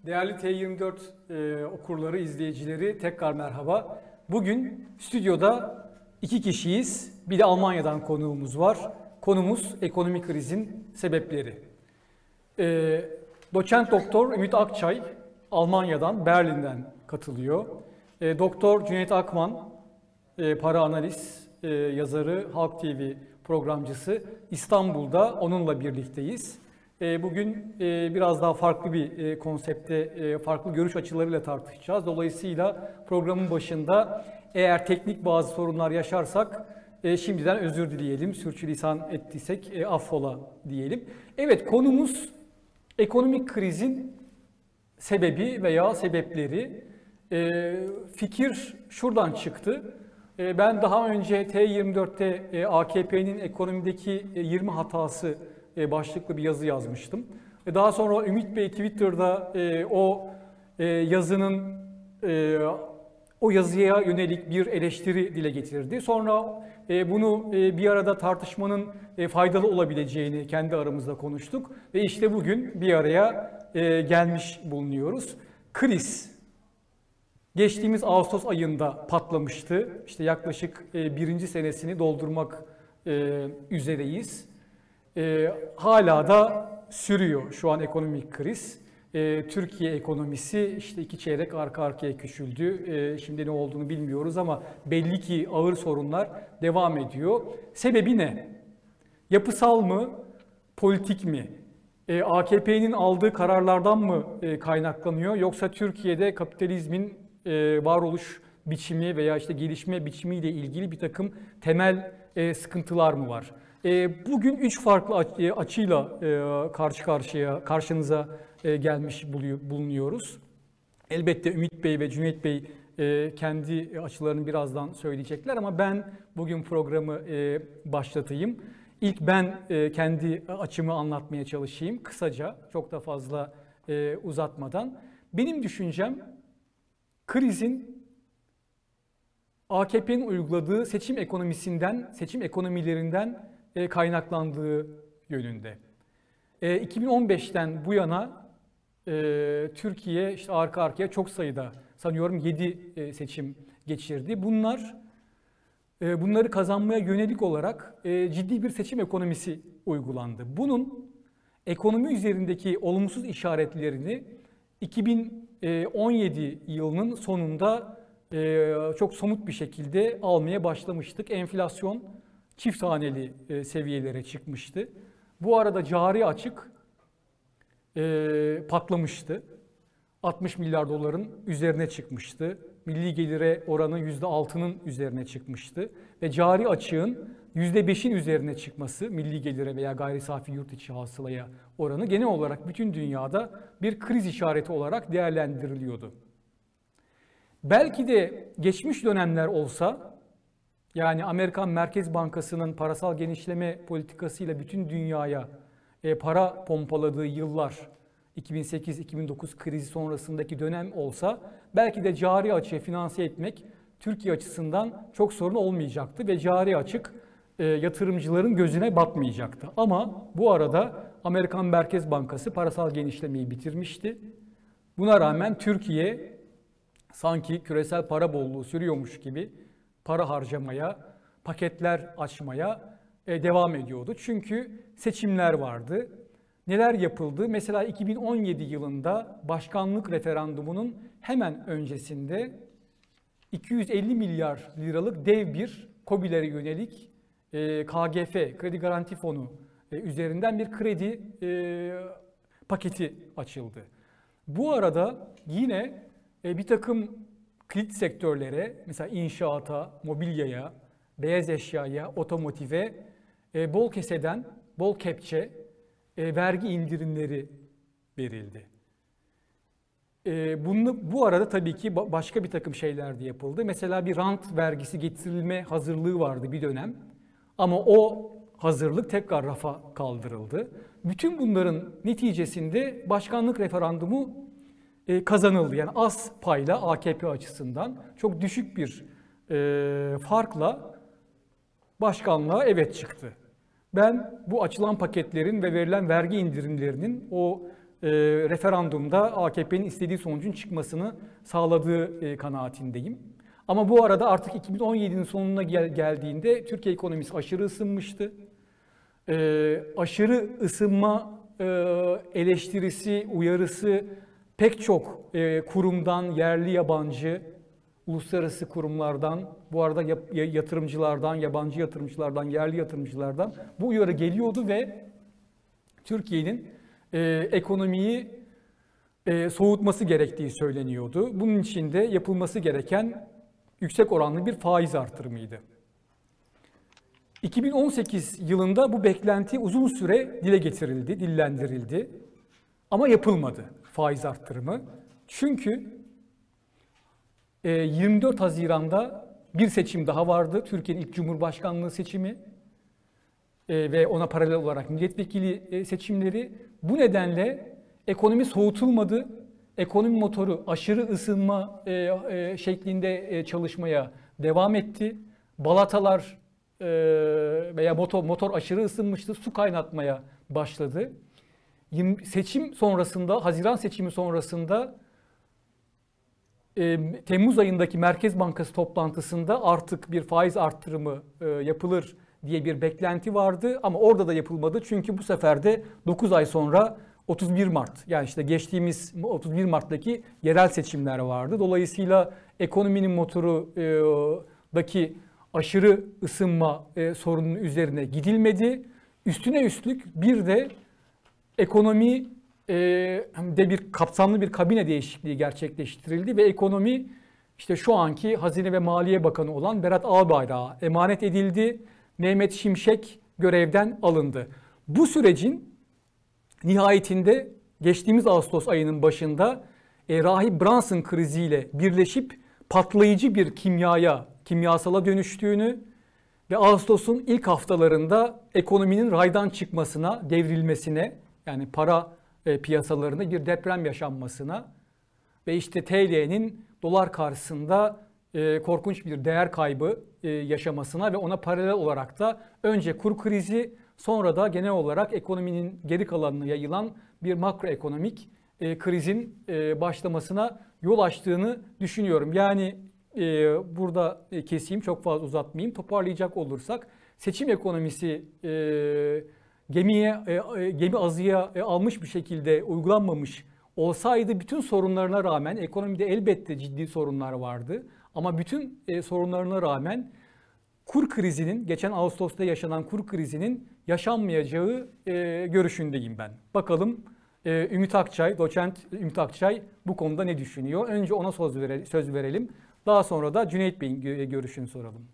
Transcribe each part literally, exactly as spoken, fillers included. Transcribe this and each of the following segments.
Değerli T yirmi dört e, okurları, izleyicileri tekrar merhaba. Bugün stüdyoda iki kişiyiz. Bir de Almanya'dan konuğumuz var. Konumuz ekonomik krizin sebepleri. E, Doçent Doktor Ümit Akçay Almanya'dan, Berlin'den katılıyor. E, Doktor Cüneyt Akman, e, para analiz e, yazarı, Halk T V programcısı, İstanbul'da onunla birlikteyiz. Bugün biraz daha farklı bir konsepte, farklı görüş açılarıyla tartışacağız. Dolayısıyla programın başında eğer teknik bazı sorunlar yaşarsak şimdiden özür dileyelim. Sürçülisan ettiysek affola diyelim. Evet, konumuz ekonomik krizin sebebi veya sebepleri. Fikir şuradan çıktı. Ben daha önce T yirmi dörtte A K P'nin ekonomideki yirmi hatası başlıklı bir yazı yazmıştım. Daha sonra Ümit Bey Twitter'da o yazının o yazıya yönelik bir eleştiri dile getirdi. Sonra bunu bir arada tartışmanın faydalı olabileceğini kendi aramızda konuştuk ve işte bugün bir araya gelmiş bulunuyoruz. Kriz geçtiğimiz Ağustos ayında patlamıştı. İşte yaklaşık birinci senesini doldurmak üzereyiz. Ee, hala da sürüyor şu an ekonomik kriz. Ee, Türkiye ekonomisi işte iki çeyrek arka arkaya küçüldü. Ee, şimdi ne olduğunu bilmiyoruz ama belli ki ağır sorunlar devam ediyor. Sebebi ne? Yapısal mı? Politik mi? Ee, A K P'nin aldığı kararlardan mı e, kaynaklanıyor? Yoksa Türkiye'de kapitalizmin e, varoluş biçimi veya işte gelişme biçimiyle ilgili bir takım temel e, sıkıntılar mı var? Bugün üç farklı açıyla karşı karşıya, karşınıza gelmiş bulunuyoruz. Elbette Ümit Bey ve Cüneyt Bey kendi açılarını birazdan söyleyecekler ama ben bugün programı başlatayım. İlk ben kendi açımı anlatmaya çalışayım kısaca, çok da fazla uzatmadan. Benim düşüncem krizin A K P'nin uyguladığı seçim ekonomisinden, seçim ekonomilerinden kaynaklandığı yönünde. iki bin on beşten bu yana Türkiye işte arka arkaya çok sayıda, sanıyorum yedi seçim geçirdi. Bunlar bunları kazanmaya yönelik olarak ciddi bir seçim ekonomisi uygulandı. Bunun ekonomi üzerindeki olumsuz işaretlerini iki bin on yedi yılının sonunda çok somut bir şekilde almaya başlamıştık. Enflasyon çift haneli seviyelere çıkmıştı. Bu arada cari açık patlamıştı. altmış milyar doların üzerine çıkmıştı. Milli gelire oranı yüzde altının üzerine çıkmıştı. Ve cari açığın yüzde beşin üzerine çıkması, milli gelire veya gayri safi yurt içi hasılaya oranı genel olarak bütün dünyada bir kriz işareti olarak değerlendiriliyordu. Belki de geçmiş dönemler olsa, yani Amerikan Merkez Bankası'nın parasal genişleme politikasıyla bütün dünyaya e, para pompaladığı yıllar, iki bin sekiz iki bin dokuz krizi sonrasındaki dönem olsa, belki de cari açığı finanse etmek Türkiye açısından çok sorun olmayacaktı ve cari açık e, yatırımcıların gözüne batmayacaktı. Ama bu arada Amerikan Merkez Bankası parasal genişlemeyi bitirmişti. Buna rağmen Türkiye sanki küresel para bolluğu sürüyormuş gibi para harcamaya, paketler açmaya devam ediyordu. Çünkü seçimler vardı. Neler yapıldı? Mesela iki bin on yedi yılında başkanlık referandumunun hemen öncesinde iki yüz elli milyar liralık dev bir KOBİ'lere yönelik K G F, Kredi Garanti Fonu üzerinden bir kredi paketi açıldı. Bu arada yine bir takım kilit sektörlere, mesela inşaata, mobilyaya, beyaz eşyaya, otomotive bol keseden, bol kepçe vergi indirimleri verildi. Bunu, bu arada tabii ki başka bir takım şeyler de yapıldı. Mesela bir rant vergisi getirilme hazırlığı vardı bir dönem. Ama o hazırlık tekrar rafa kaldırıldı. Bütün bunların neticesinde başkanlık referandumu kazanıldı. Yani az payla A K P açısından çok düşük bir e, farkla başkanlığa evet çıktı. Ben bu açılan paketlerin ve verilen vergi indirimlerinin o e, referandumda A K P'nin istediği sonucun çıkmasını sağladığı e, kanaatindeyim. Ama bu arada artık iki bin on yedinin sonuna gel, geldiğinde Türkiye ekonomisi aşırı ısınmıştı. E, aşırı ısınma e, eleştirisi, uyarısı pek çok e, kurumdan, yerli yabancı, uluslararası kurumlardan, bu arada yatırımcılardan, yabancı yatırımcılardan, yerli yatırımcılardan bu uyarı geliyordu ve Türkiye'nin e, ekonomiyi e, soğutması gerektiği söyleniyordu. Bunun için de yapılması gereken yüksek oranlı bir faiz artırımıydı. iki bin on sekiz yılında bu beklenti uzun süre dile getirildi, dillendirildi ama yapılmadı faiz artırımı. Çünkü yirmi dört Haziran'da bir seçim daha vardı. Türkiye'nin ilk Cumhurbaşkanlığı seçimi ve ona paralel olarak milletvekili seçimleri. Bu nedenle ekonomi soğutulmadı. Ekonomi motoru aşırı ısınma şeklinde çalışmaya devam etti. Balatalar veya motor, motor aşırı ısınmıştı. Su kaynatmaya başladı. Seçim sonrasında, Haziran seçimi sonrasında Temmuz ayındaki Merkez Bankası toplantısında artık bir faiz arttırımı yapılır diye bir beklenti vardı ama orada da yapılmadı. Çünkü bu sefer de dokuz ay sonra otuz bir Mart, yani işte geçtiğimiz otuz bir Mart'taki yerel seçimler vardı. Dolayısıyla ekonominin motorundaki aşırı ısınma sorununun üzerine gidilmedi. Üstüne üstlük bir de ekonomi de bir kapsamlı bir kabine değişikliği gerçekleştirildi ve ekonomi işte şu anki Hazine ve Maliye Bakanı olan Berat Albayrak'a emanet edildi. Mehmet Şimşek görevden alındı. Bu sürecin nihayetinde geçtiğimiz Ağustos ayının başında e, Rahip Brunson kriziyle birleşip patlayıcı bir kimyaya, kimyasala dönüştüğünü ve Ağustos'un ilk haftalarında ekonominin raydan çıkmasına, devrilmesine, yani para e, piyasalarında bir deprem yaşanmasına ve işte T L'nin dolar karşısında e, korkunç bir değer kaybı e, yaşamasına ve ona paralel olarak da önce kur krizi, sonra da genel olarak ekonominin geri kalanına yayılan bir makroekonomik e, krizin e, başlamasına yol açtığını düşünüyorum. Yani e, burada e, keseyim, çok fazla uzatmayayım. Toparlayacak olursak seçim ekonomisi e, gemiye e, gemi azıya e, almış bir şekilde uygulanmamış olsaydı bütün sorunlarına rağmen, ekonomide elbette ciddi sorunlar vardı ama bütün e, sorunlarına rağmen kur krizinin, geçen Ağustos'ta yaşanan kur krizinin yaşanmayacağı e, görüşündeyim ben. Bakalım e, Ümit Akçay, doçent Ümit Akçay bu konuda ne düşünüyor? Önce ona söz verelim, söz verelim. Daha sonra da Cüneyt Bey'in görüşünü soralım.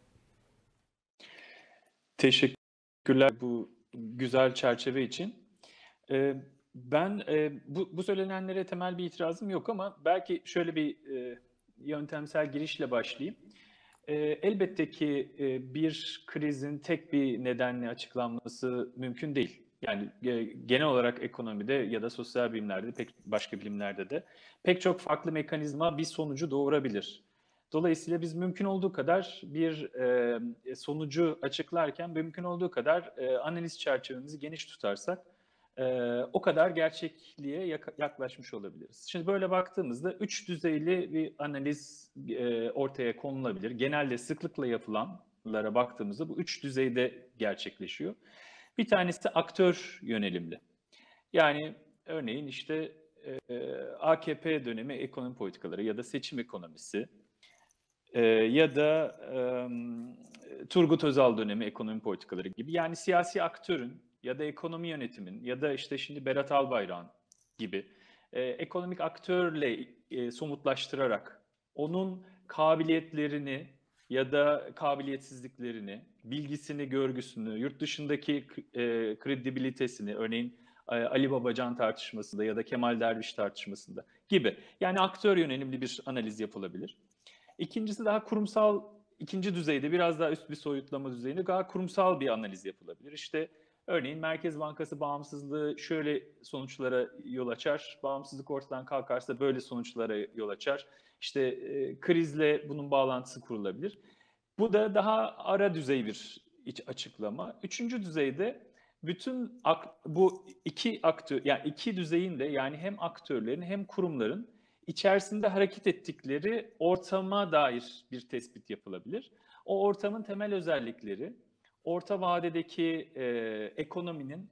Teşekkürler bu güzel çerçeve için. Ee, ben e, bu, bu söylenenlere temel bir itirazım yok ama belki şöyle bir e, yöntemsel girişle başlayayım. E, elbette ki e, bir krizin tek bir nedenle açıklanması mümkün değil. Yani e, genel olarak ekonomide ya da sosyal bilimlerde, pek başka bilimlerde de pek çok farklı mekanizma bir sonucu doğurabilir. Dolayısıyla biz mümkün olduğu kadar bir e, sonucu açıklarken mümkün olduğu kadar e, analiz çerçevemizi geniş tutarsak e, o kadar gerçekliğe yaklaşmış olabiliriz. Şimdi böyle baktığımızda üç düzeyli bir analiz e, ortaya konulabilir. Genelde sıklıkla yapılanlara baktığımızda bu üç düzeyde gerçekleşiyor. Bir tanesi aktör yönelimli. Yani örneğin işte e, A K P dönemi ekonomi politikaları ya da seçim ekonomisi, Ee, ya da e, Turgut Özal dönemi ekonomi politikaları gibi. Yani siyasi aktörün ya da ekonomi yönetimin ya da işte şimdi Berat Albayrak'ın gibi e, ekonomik aktörle e, somutlaştırarak onun kabiliyetlerini ya da kabiliyetsizliklerini, bilgisini, görgüsünü, yurt dışındaki e, kredibilitesini, örneğin e, Ali Babacan tartışmasında ya da Kemal Derviş tartışmasında gibi. Yani aktör yönelimli bir analiz yapılabilir. İkincisi daha kurumsal, ikinci düzeyde biraz daha üst bir soyutlama düzeyinde daha kurumsal bir analiz yapılabilir. İşte örneğin Merkez Bankası bağımsızlığı şöyle sonuçlara yol açar, bağımsızlık ortadan kalkarsa böyle sonuçlara yol açar. İşte e, krizle bunun bağlantısı kurulabilir. Bu da daha ara düzey bir iç açıklama. Üçüncü düzeyde bütün bu iki aktör, yani iki düzeyin de, yani hem aktörlerin hem kurumların içerisinde hareket ettikleri ortama dair bir tespit yapılabilir. O ortamın temel özellikleri, orta vadedeki e, ekonominin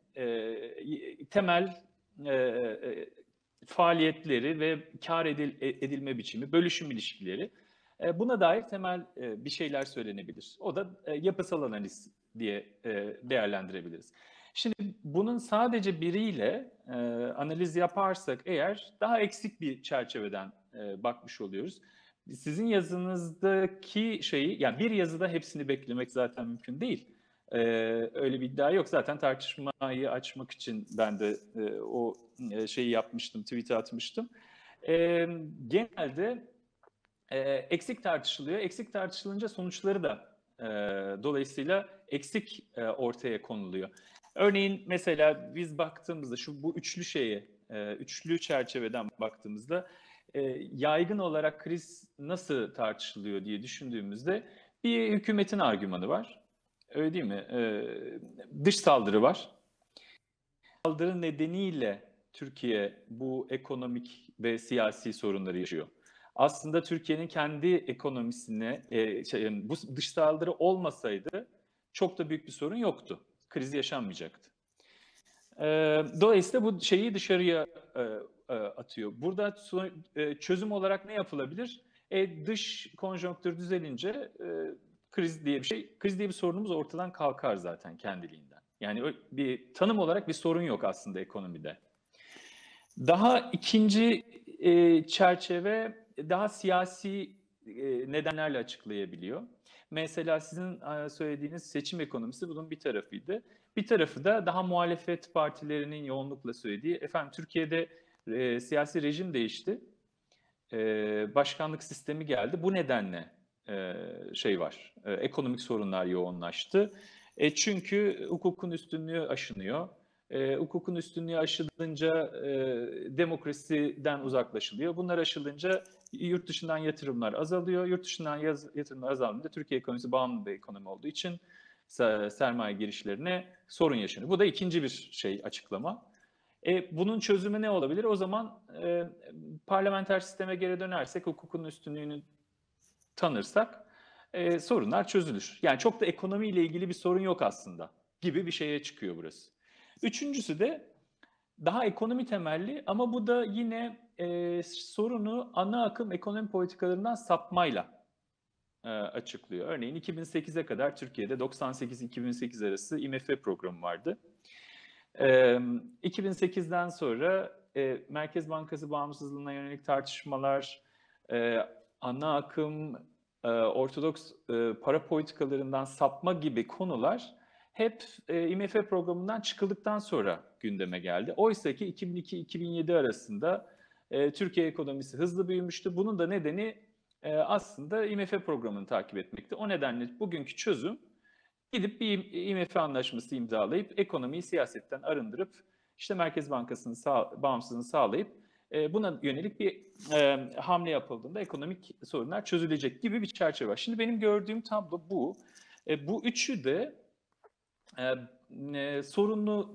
e, temel e, e, faaliyetleri ve kar edil, edilme biçimi, bölüşüm ilişkileri, e, buna dair temel e, bir şeyler söylenebilir. O da e, yapısal analiz diye e, değerlendirebiliriz. Şimdi bunun sadece biriyle e, analiz yaparsak eğer daha eksik bir çerçeveden e, bakmış oluyoruz. Sizin yazınızdaki şeyi, yani bir yazıda hepsini beklemek zaten mümkün değil. E, öyle bir iddia yok. Zaten tartışmayı açmak için ben de e, o e, şeyi yapmıştım, tweet'i atmıştım. E, genelde e, eksik tartışılıyor. Eksik tartışılınca sonuçları da e, dolayısıyla eksik e, ortaya konuluyor. Örneğin mesela biz baktığımızda şu bu üçlü şeye, e, üçlü çerçeveden baktığımızda e, yaygın olarak kriz nasıl tartışılıyor diye düşündüğümüzde bir hükümetin argümanı var. Öyle değil mi? E, dış saldırı var. Saldırı nedeniyle Türkiye bu ekonomik ve siyasi sorunları yaşıyor. Aslında Türkiye'nin kendi ekonomisine, e, şey, yani bu dış saldırı olmasaydı çok da büyük bir sorun yoktu. Kriz yaşanmayacaktı. E, dolayısıyla bu şeyi dışarıya e, e, atıyor. Burada so, e, çözüm olarak ne yapılabilir? E, dış konjonktür düzelince e, kriz diye bir şey, kriz diye bir sorunumuz ortadan kalkar zaten kendiliğinden. Yani bir tanım olarak bir sorun yok aslında ekonomide. Daha ikinci e, çerçeve daha siyasi e, nedenlerle açıklayabiliyor. Mesela sizin e, söylediğiniz seçim ekonomisi bunun bir tarafıydı. Bir tarafı da daha muhalefet partilerinin yoğunlukla söylediği, efendim Türkiye'de e, siyasi rejim değişti, e, başkanlık sistemi geldi. Bu nedenle e, şey var, e, ekonomik sorunlar yoğunlaştı. E, çünkü hukukun üstünlüğü aşınıyor. E, hukukun üstünlüğü aşılınca e, demokrasiden uzaklaşılıyor. Bunlar aşılınca yurt dışından yatırımlar azalıyor. Yurt dışından yaz, yatırımlar azaldığında Türkiye ekonomisi bağımlı bir ekonomi olduğu için sermaye girişlerine sorun yaşanıyor. Bu da ikinci bir şey açıklama. E, bunun çözümü ne olabilir? O zaman e, parlamenter sisteme geri dönersek, hukukun üstünlüğünü tanırsak e, sorunlar çözülür. Yani çok da ekonomiyle ilgili bir sorun yok aslında gibi bir şeye çıkıyor burası. Üçüncüsü de daha ekonomi temelli ama bu da yine e, sorunu ana akım ekonomi politikalarından sapmayla e, açıklıyor. Örneğin iki bin sekize kadar Türkiye'de doksan sekiz iki bin sekiz arası I M F programı vardı. E, iki bin sekizden sonra e, Merkez Bankası bağımsızlığına yönelik tartışmalar, e, ana akım e, ortodoks e, para politikalarından sapma gibi konular hep e, I M F programından çıkıldıktan sonra gündeme geldi. Oysa ki iki bin iki iki bin yedi arasında e, Türkiye ekonomisi hızlı büyümüştü. Bunun da nedeni e, aslında I M F programını takip etmekti. O nedenle bugünkü çözüm gidip bir I M F anlaşması imzalayıp ekonomiyi siyasetten arındırıp işte Merkez Bankası'nın sağ, bağımsızlığını sağlayıp e, buna yönelik bir e, hamle yapıldığında ekonomik sorunlar çözülecek gibi bir çerçeve var. Şimdi benim gördüğüm tablo bu. E, bu üçü de e, e, sorunlu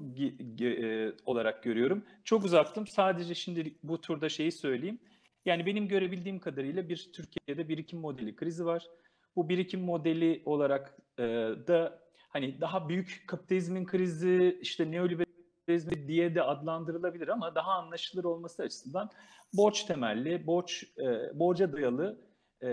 e, olarak görüyorum. Çok uzattım. Sadece şimdi bu turda şeyi söyleyeyim. Yani benim görebildiğim kadarıyla bir Türkiye'de birikim modeli krizi var. Bu birikim modeli olarak e, da hani daha büyük kapitalizmin krizi, işte neoliberalizmi diye de adlandırılabilir ama daha anlaşılır olması açısından borç temelli, borç e, borca dayalı e,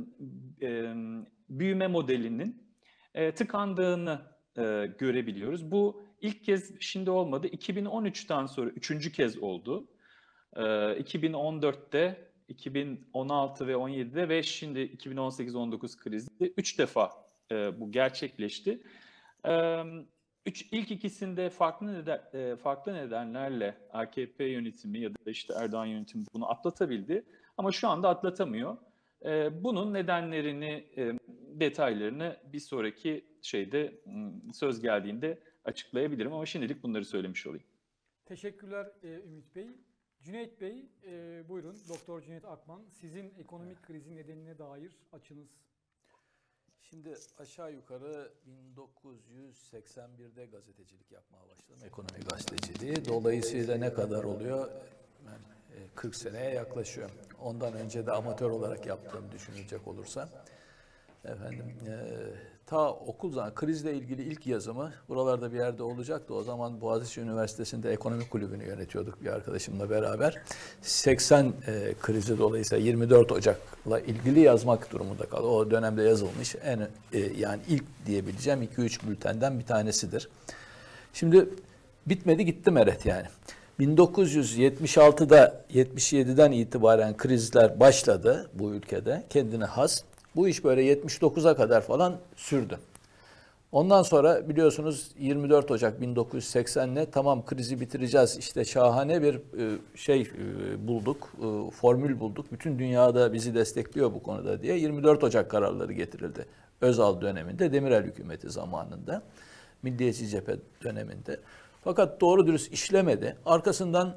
e, büyüme modelinin e, tıkandığını e, görebiliyoruz. Bu ilk kez şimdi olmadı. iki bin on üçten sonra üçüncü kez oldu. E, iki bin on dörtte, iki bin on altı ve on yedide ve şimdi iki bin on sekiz on dokuz krizde üç defa e, bu gerçekleşti. E, üç, ilk ikisinde farklı neden, e, farklı nedenlerle A K P yönetimi ya da işte Erdoğan yönetimi bunu atlatabildi. Ama şu anda atlatamıyor. E, bunun nedenlerini, e, detaylarını bir sonraki şeyde söz geldiğinde açıklayabilirim ama şimdilik bunları söylemiş olayım. Teşekkürler e, Ümit Bey. Cüneyt Bey, e, buyurun. Doktor Cüneyt Akman, sizin ekonomik krizin nedenine dair açınız. Şimdi aşağı yukarı bin dokuz yüz seksen birde gazetecilik yapmaya başladım. Ekonomi gazeteciliği. Dolayısıyla ne kadar oluyor? Ben kırk seneye yaklaşıyor. Ondan önce de amatör olarak yaptığımı düşünecek olursam. Efendim, e, ta okul zaman krizle ilgili ilk yazımı buralarda bir yerde olacaktı. O zaman Boğaziçi Üniversitesi'nde ekonomi kulübünü yönetiyorduk bir arkadaşımla beraber. seksen e, krizi dolayısıyla yirmi dört Ocak'la ilgili yazmak durumunda kaldı. O dönemde yazılmış en e, yani ilk diyebileceğim iki üç bültenden bir tanesidir. Şimdi bitmedi gitti meret yani. bin dokuz yüz yetmiş altıda yetmiş yediden itibaren krizler başladı bu ülkede kendine has. Bu iş böyle yetmiş dokuza kadar falan sürdü. Ondan sonra biliyorsunuz yirmi dört Ocak bin dokuz yüz seksenle tamam krizi bitireceğiz. İşte şahane bir şey bulduk, formül bulduk. Bütün dünyada bizi destekliyor bu konuda diye yirmi dört Ocak kararları getirildi. Özal döneminde, Demirel hükümeti zamanında, Milliyetçi Cephe döneminde. Fakat doğru dürüst işlemedi. Arkasından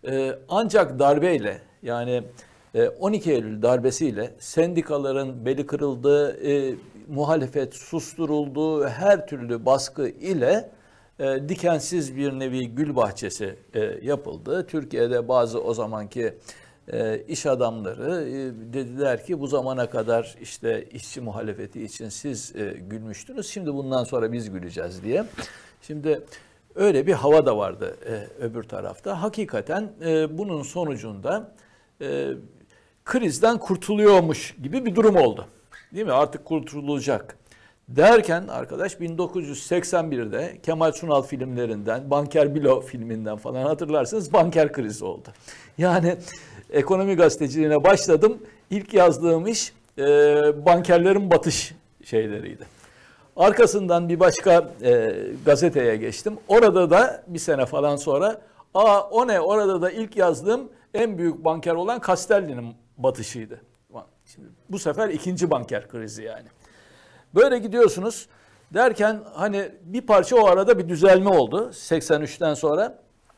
ancak darbeyle yani on iki Eylül darbesiyle sendikaların beli kırıldı, e, muhalefet susturuldu, her türlü baskı ile e, dikensiz bir nevi gül bahçesi e, yapıldı. Türkiye'de bazı o zamanki e, iş adamları e, dediler ki bu zamana kadar işte işçi muhalefeti için siz e, gülmüştünüz, şimdi bundan sonra biz güleceğiz diye. Şimdi öyle bir hava da vardı e, öbür tarafta. Hakikaten e, bunun sonucunda e, krizden kurtuluyormuş gibi bir durum oldu. Değil mi? Artık kurtulacak. Derken arkadaş bin dokuz yüz seksen birde Kemal Sunal filmlerinden, Banker Bilo filminden falan hatırlarsınız banker krizi oldu. Yani ekonomi gazeteciliğine başladım. İlk yazdığım iş e, bankerlerin batış şeyleriydi. Arkasından bir başka e, gazeteye geçtim. Orada da bir sene falan sonra aa o ne orada da ilk yazdığım en büyük banker olan Castelli'nin batışıydı. Şimdi bu sefer ikinci banker krizi yani. Böyle gidiyorsunuz derken hani bir parça o arada bir düzelme oldu seksen üçten sonra.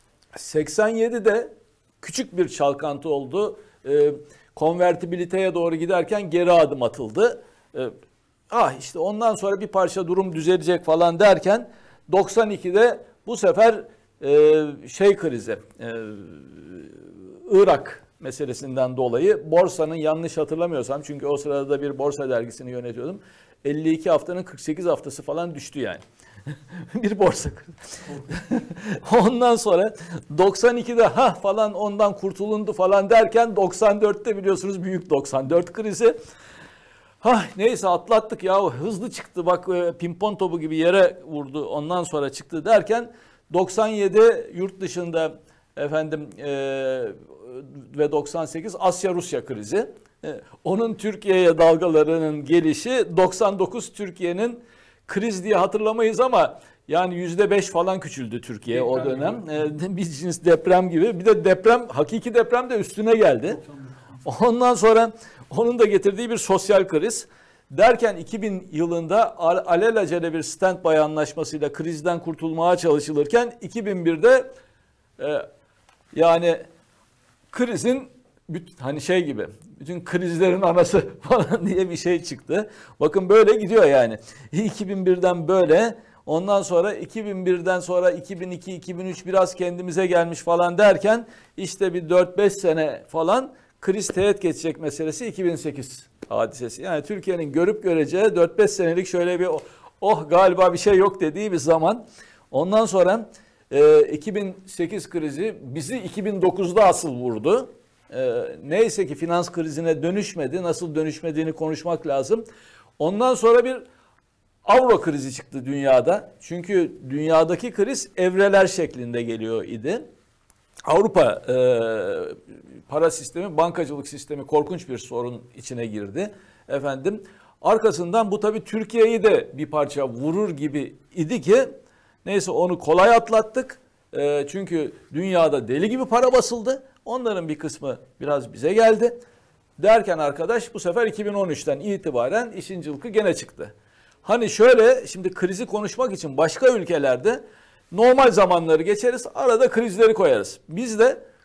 seksen yedide küçük bir çalkantı oldu. E, konvertibiliteye doğru giderken geri adım atıldı. E, ah işte ondan sonra bir parça durum düzelecek falan derken doksan ikide bu sefer e, şey krizi, e, Irak meselesinden dolayı borsanın yanlış hatırlamıyorsam çünkü o sırada bir borsa dergisini yönetiyordum. elli iki haftanın kırk sekiz haftası falan düştü yani. Bir borsa. Ondan sonra doksan ikide ha falan ondan kurtulundu falan derken doksan dörtte biliyorsunuz büyük doksan dört krizi. Ha neyse atlattık ya hızlı çıktı bak pimpon topu gibi yere vurdu ondan sonra çıktı derken doksan yedi yurt dışında efendim e, ve doksan sekiz Asya-Rusya krizi. E, onun Türkiye'ye dalgalarının gelişi doksan dokuz Türkiye'nin kriz diye hatırlamayız ama yani yüzde beş falan küçüldü Türkiye deprem o dönem. E, bir cins deprem gibi. Bir de deprem, hakiki deprem de üstüne geldi. Ondan sonra onun da getirdiği bir sosyal kriz. Derken iki bin yılında alelacele bir standby anlaşmasıyla krizden kurtulmaya çalışılırken iki bin birde e, yani krizin hani şey gibi bütün krizlerin anası falan diye bir şey çıktı. Bakın böyle gidiyor yani. iki bin birden böyle ondan sonra iki bin birden sonra iki bin iki iki bin üç biraz kendimize gelmiş falan derken işte bir dört beş sene falan kriz teğet geçecek meselesi iki bin sekiz hadisesi. Yani Türkiye'nin görüp göreceği dört beş senelik şöyle bir oh galiba bir şey yok dediği bir zaman. Ondan sonra e, iki bin sekiz krizi bizi iki bin dokuzda asıl vurdu. E, neyse ki finans krizine dönüşmedi. Nasıl dönüşmediğini konuşmak lazım. Ondan sonra bir avro krizi çıktı dünyada. Çünkü dünyadaki kriz evreler şeklinde geliyor idi. Avrupa e, para sistemi, bankacılık sistemi korkunç bir sorun içine girdi. Efendim, arkasından bu tabii Türkiye'yi de bir parça vurur gibi idi ki neyse onu kolay atlattık. E, çünkü dünyada deli gibi para basıldı. Onların bir kısmı biraz bize geldi. Derken arkadaş bu sefer iki bin on üçten itibaren işin cılkı gene çıktı. Hani şöyle şimdi krizi konuşmak için başka ülkelerde normal zamanları geçeriz, arada krizleri koyarız. Bizde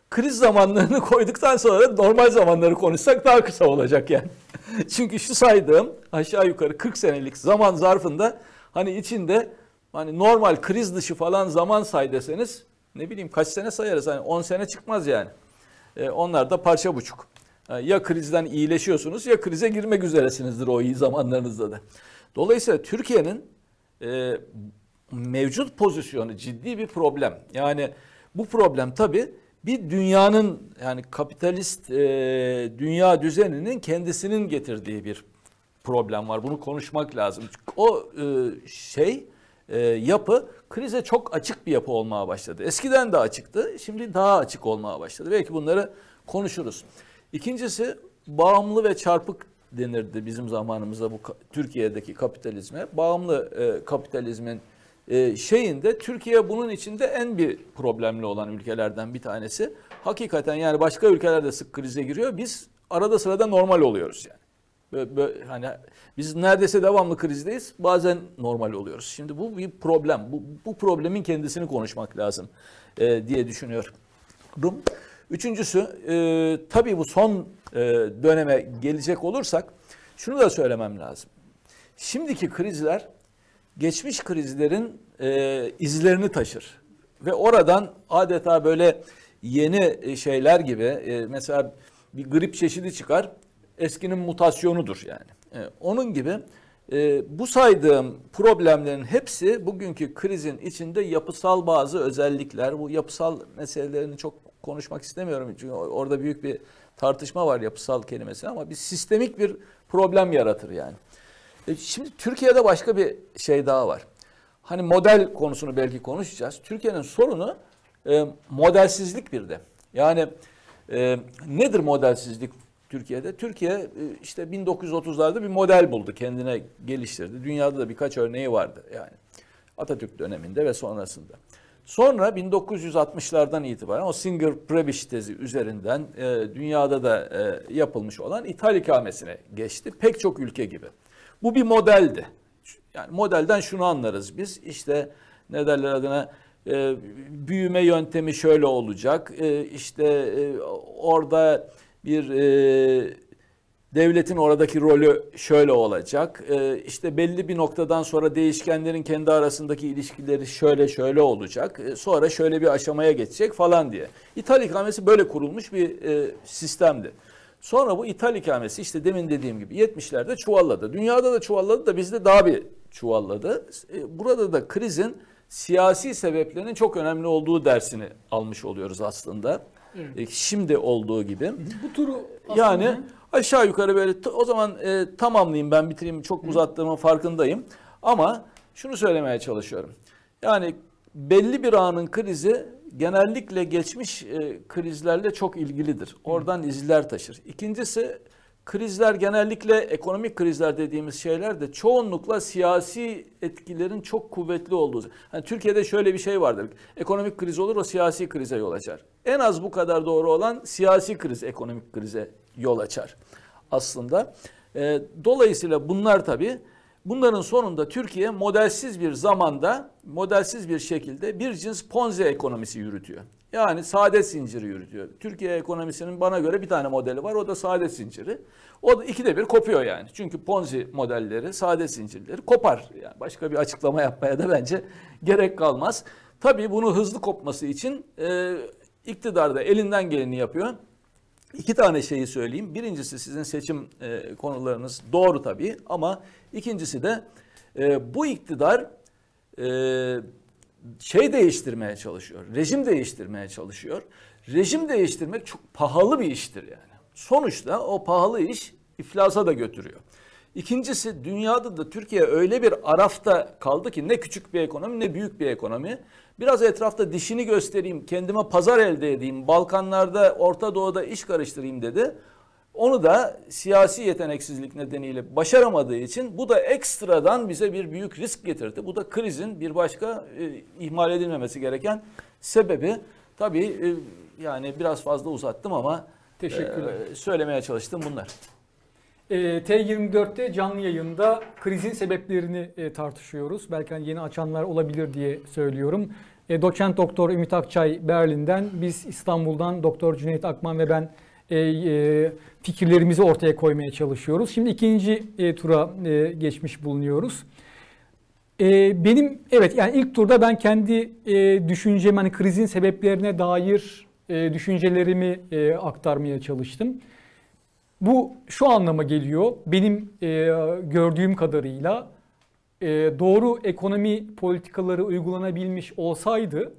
kriz zamanlarını koyduktan sonra normal zamanları konuşsak daha kısa olacak yani. Çünkü şu saydığım aşağı yukarı kırk senelik zaman zarfında hani içinde hani normal kriz dışı falan zaman say deseniz ne bileyim kaç sene sayarız, hani on sene çıkmaz yani. E, onlar da parça buçuk. Ya krizden iyileşiyorsunuz ya krize girmek üzeresinizdir o iyi zamanlarınızda da. Dolayısıyla Türkiye'nin e, mevcut pozisyonu ciddi bir problem. Yani bu problem tabii bir dünyanın, yani kapitalist e, dünya düzeninin kendisinin getirdiği bir problem var. Bunu konuşmak lazım. O e, şey e, yapı krize çok açık bir yapı olmaya başladı. Eskiden de açıktı, şimdi daha açık olmaya başladı. Belki bunları konuşuruz. İkincisi bağımlı ve çarpık denirdi bizim zamanımızda bu Türkiye'deki kapitalizme. Bağımlı e, kapitalizmin e, şeyinde Türkiye bunun içinde en bir problemli olan ülkelerden bir tanesi. Hakikaten yani başka ülkeler de sık krize giriyor. Biz arada sırada normal oluyoruz yani. Böyle, böyle, hani biz neredeyse devamlı krizdeyiz. Bazen normal oluyoruz. Şimdi bu bir problem. Bu, bu problemin kendisini konuşmak lazım e, diye düşünüyorum. Üçüncüsü e, tabii bu son e, döneme gelecek olursak şunu da söylemem lazım. Şimdiki krizler geçmiş krizlerin e, izlerini taşır. Ve oradan adeta böyle yeni şeyler gibi e, mesela bir grip çeşidi çıkar. Eskinin mutasyonudur yani. E, onun gibi e, bu saydığım problemlerin hepsi bugünkü krizin içinde yapısal bazı özellikler. Bu yapısal meselelerini çok konuşmak istemiyorum çünkü orada büyük bir tartışma var yapısal kelimesi, ama bir sistemik bir problem yaratır yani. E şimdi Türkiye'de başka bir şey daha var. Hani model konusunu belki konuşacağız. Türkiye'nin sorunu e, modelsizlik bir de. Yani e, nedir modelsizlik Türkiye'de? Türkiye e, işte bin dokuz yüz otuzlarda bir model buldu, kendine geliştirdi. Dünyada da birkaç örneği vardı yani. Atatürk döneminde ve sonrasında. Sonra bin dokuz yüz altmışlardan itibaren o Singer-Prebisch tezi üzerinden e, dünyada da e, yapılmış olan ithal ikamesine geçti. Pek çok ülke gibi. Bu bir modeldi. Yani modelden şunu anlarız biz. İşte ne derler adına e, büyüme yöntemi şöyle olacak. E, işte e, orada bir e, devletin oradaki rolü şöyle olacak. Ee, işte belli bir noktadan sonra değişkenlerin kendi arasındaki ilişkileri şöyle şöyle olacak. Ee, sonra şöyle bir aşamaya geçecek falan diye. İthal ikamesi böyle kurulmuş bir e, sistemdi. Sonra bu ithal ikamesi işte demin dediğim gibi yetmişlerde çuvalladı. Dünyada da çuvalladı da bizde daha bir çuvalladı. Ee, burada da krizin siyasi sebeplerinin çok önemli olduğu dersini almış oluyoruz aslında. Evet. Ee, şimdi olduğu gibi. Bu turu aslında... Yani aşağı yukarı böyle o zaman e, tamamlayayım, ben bitireyim, çok uzattığımın farkındayım. Ama şunu söylemeye çalışıyorum. Yani belli bir anın krizi genellikle geçmiş e, krizlerle çok ilgilidir. Oradan izler taşır. İkincisi, krizler genellikle ekonomik krizler dediğimiz şeyler de çoğunlukla siyasi etkilerin çok kuvvetli olduğu. Yani Türkiye'de şöyle bir şey vardır. Ekonomik kriz olur, o siyasi krize yol açar. En az bu kadar doğru olan siyasi kriz ekonomik krize yol açar aslında. E, dolayısıyla bunlar tabii, bunların sonunda Türkiye modelsiz bir zamanda, modelsiz bir şekilde bir cins Ponzi ekonomisi yürütüyor. Yani saadet zinciri yürütüyor. Türkiye ekonomisinin bana göre bir tane modeli var, o da saadet zinciri. O da ikide bir kopuyor yani. Çünkü Ponzi modelleri, saadet zincirleri kopar. Yani başka bir açıklama yapmaya da bence gerek kalmaz. Tabii bunu hızlı kopması için e, iktidar da elinden geleni yapıyor. İki tane şeyi söyleyeyim. Birincisi, sizin seçim e, konularınız doğru tabii, ama ikincisi de e, bu iktidar e, şey değiştirmeye çalışıyor. Rejim değiştirmeye çalışıyor. Rejim değiştirmek çok pahalı bir iştir yani. Sonuçta o pahalı iş iflasa da götürüyor. İkincisi, dünyada da Türkiye öyle bir arafta kaldı ki, ne küçük bir ekonomi ne büyük bir ekonomi. Biraz etrafta dişini göstereyim, kendime pazar elde edeyim, Balkanlarda, Orta Doğu'da iş karıştırayım dedi. Onu da siyasi yeteneksizlik nedeniyle başaramadığı için bu da ekstradan bize bir büyük risk getirdi. Bu da krizin bir başka e, ihmal edilmemesi gereken sebebi. Tabii e, yani biraz fazla uzattım ama teşekkürler. E, söylemeye çalıştım bunlar. E, T yirmi dört'te canlı yayında krizin sebeplerini e, tartışıyoruz. Belki hani yeni açanlar olabilir diye söylüyorum. E, doçent doktor Ümit Akçay Berlin'den, biz İstanbul'dan Doktor Cüneyt Akman ve ben e, e, fikirlerimizi ortaya koymaya çalışıyoruz. Şimdi ikinci e, tura e, geçmiş bulunuyoruz. E, benim evet yani ilk turda ben kendi e, düşüncemi, hani krizin sebeplerine dair e, düşüncelerimi e, aktarmaya çalıştım. Bu şu anlama geliyor, benim e, gördüğüm kadarıyla e, doğru ekonomi politikaları uygulanabilmiş olsaydı,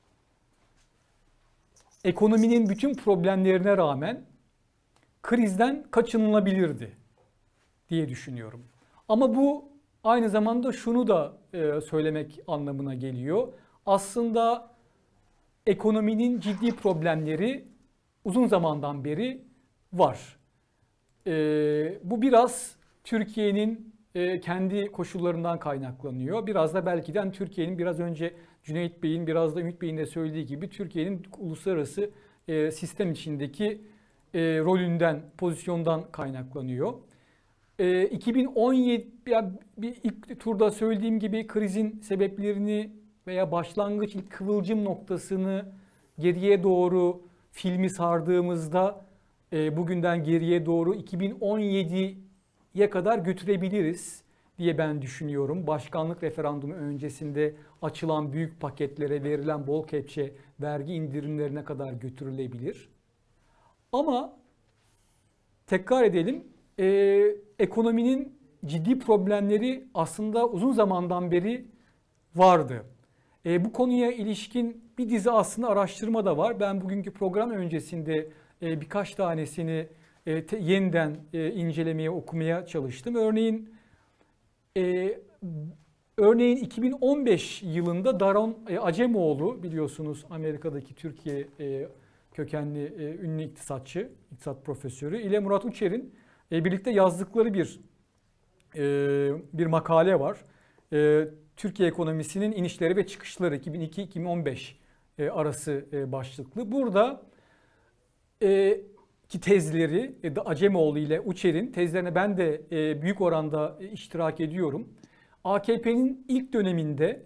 ekonominin bütün problemlerine rağmen krizden kaçınılabilirdi diye düşünüyorum. Ama bu aynı zamanda şunu da e, söylemek anlamına geliyor. Aslında ekonominin ciddi problemleri uzun zamandan beri var. E, bu biraz Türkiye'nin e, kendi koşullarından kaynaklanıyor. Biraz da belki de Türkiye'nin, biraz önce Cüneyt Bey'in, biraz da Ümit Bey'in de söylediği gibi, Türkiye'nin uluslararası e, sistem içindeki e, rolünden, pozisyondan kaynaklanıyor. E, iki bin on yedi, yani bir ilk turda söylediğim gibi krizin sebeplerini veya başlangıç ilk kıvılcım noktasını geriye doğru filmi sardığımızda e, bugünden geriye doğru iki bin on yediye kadar götürebiliriz diye ben düşünüyorum. Başkanlık referandumu öncesinde açılan büyük paketlere verilen bol kepçe vergi indirimlerine kadar götürülebilir. Ama tekrar edelim, e, ekonominin ciddi problemleri aslında uzun zamandan beri vardı. E, bu konuya ilişkin bir dizi aslında araştırma da var. Ben bugünkü program öncesinde e, birkaç tanesini e, te, yeniden e, incelemeye, okumaya çalıştım. Örneğin e, örneğin iki bin on beş yılında Daron e, Acemoğlu, biliyorsunuz Amerika'daki Türkiye e, kökenli e, ünlü iktisatçı, iktisat profesörü ile Murat Uçer'in e, birlikte yazdıkları bir e, bir makale var. E, Türkiye ekonomisinin inişleri ve çıkışları iki bin iki iki bin on beş e, arası e, başlıklı. Burada e, ki tezleri, e, Acemoğlu ile Uçer'in tezlerine ben de e, büyük oranda e, iştirak ediyorum. A K P'nin ilk döneminde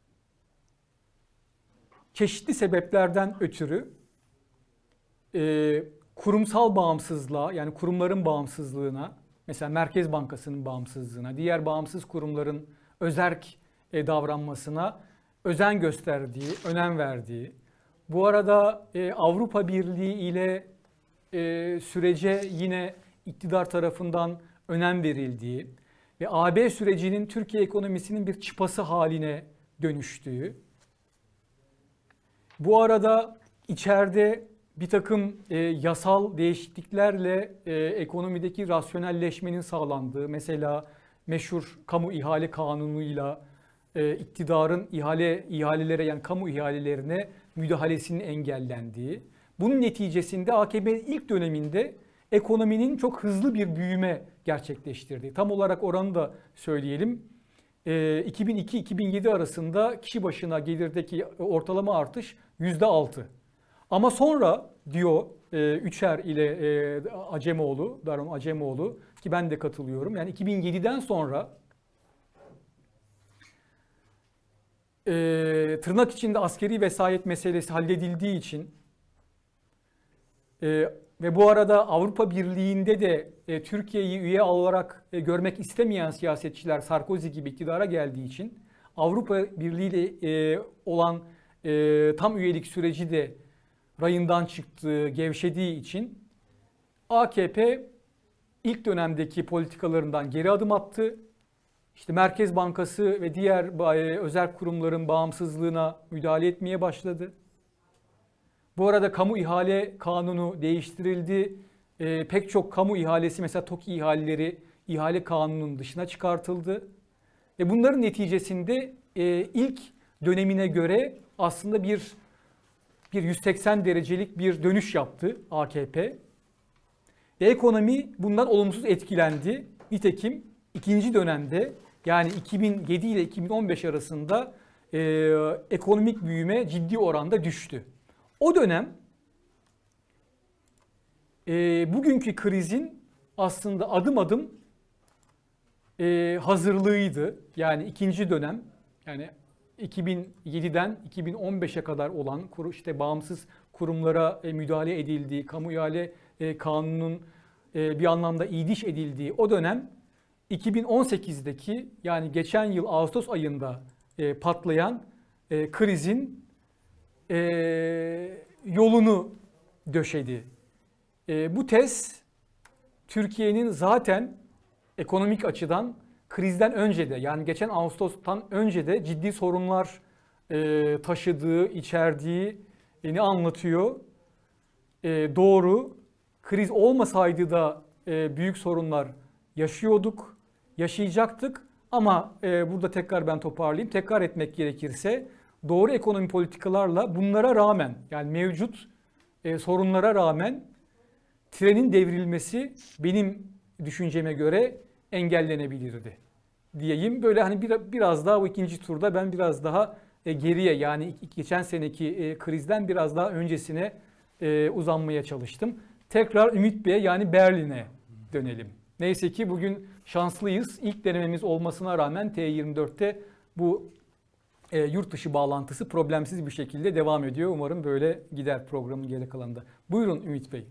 çeşitli sebeplerden ötürü e, kurumsal bağımsızlığa, yani kurumların bağımsızlığına, mesela Merkez Bankası'nın bağımsızlığına, diğer bağımsız kurumların özerk e, davranmasına özen gösterdiği, önem verdiği, bu arada e, Avrupa Birliği ile e, sürece yine iktidar tarafından önem verildiği ve A B sürecinin Türkiye ekonomisinin bir çıpası haline dönüştüğü, bu arada içeride bir takım e, yasal değişikliklerle e, ekonomideki rasyonelleşmenin sağlandığı, mesela meşhur kamu ihale kanunuyla e, iktidarın ihale ihalelere, yani kamu ihalelerine müdahalesinin engellendiği, bunun neticesinde A K P'nin ilk döneminde ekonominin çok hızlı bir büyüme gerçekleştirdiği. Tam olarak oranı da söyleyelim. E, iki bin iki iki bin yedi arasında kişi başına gelirdeki ortalama artış yüzde altı. Ama sonra diyor e, Üçer ile e, Acemoğlu, Daron Acemoğlu, ki ben de katılıyorum. Yani iki bin yediden sonra e, tırnak içinde askeri vesayet meselesi halledildiği için e, ve bu arada Avrupa Birliği'nde de e, Türkiye'yi üye olarak e, görmek istemeyen siyasetçiler Sarkozy gibi iktidara geldiği için Avrupa Birliği ile e, olan e, tam üyelik süreci de rayından çıktığı, gevşediği için A K P ilk dönemdeki politikalarından geri adım attı. İşte Merkez Bankası ve diğer özel kurumların bağımsızlığına müdahale etmeye başladı. Bu arada kamu ihale kanunu değiştirildi. E, pek çok kamu ihalesi, mesela TOKİ ihaleleri ihale kanununun dışına çıkartıldı. Ve bunların neticesinde e, ilk dönemine göre aslında bir bir yüz seksen derecelik bir dönüş yaptı A K P. Ve ekonomi bundan olumsuz etkilendi. Nitekim ikinci dönemde, yani iki bin yedi ile iki bin on beş arasında e, ekonomik büyüme ciddi oranda düştü. O dönem e, bugünkü krizin aslında adım adım e, hazırlığıydı. Yani ikinci dönem, yani iki bin yediden iki bin on beşe kadar olan işte bağımsız kurumlara müdahale edildiği, kamu ihale kanunun bir anlamda iyiliş edildiği o dönem iki bin on sekizdeki yani geçen yıl Ağustos ayında patlayan krizin yolunu döşedi. Bu tez Türkiye'nin zaten ekonomik açıdan krizden önce de yani geçen Ağustos'tan önce de ciddi sorunlar e, taşıdığı, içerdiğini anlatıyor. E, doğru, kriz olmasaydı da e, büyük sorunlar yaşıyorduk, yaşayacaktık. Ama e, burada tekrar ben toparlayayım, tekrar etmek gerekirse doğru ekonomi politikalarla bunlara rağmen yani mevcut e, sorunlara rağmen trenin devrilmesi benim düşünceme göre engellenebilirdi diyeyim. Böyle hani bir, biraz daha bu ikinci turda ben biraz daha e, geriye yani geçen seneki e, krizden biraz daha öncesine e, uzanmaya çalıştım. Tekrar Ümit Bey'e yani Berlin'e dönelim. Neyse ki bugün şanslıyız. İlk denememiz olmasına rağmen T yirmi dörtte bu e, yurt dışı bağlantısı problemsiz bir şekilde devam ediyor. Umarım böyle gider programın geri kalanında. Buyurun Ümit Bey.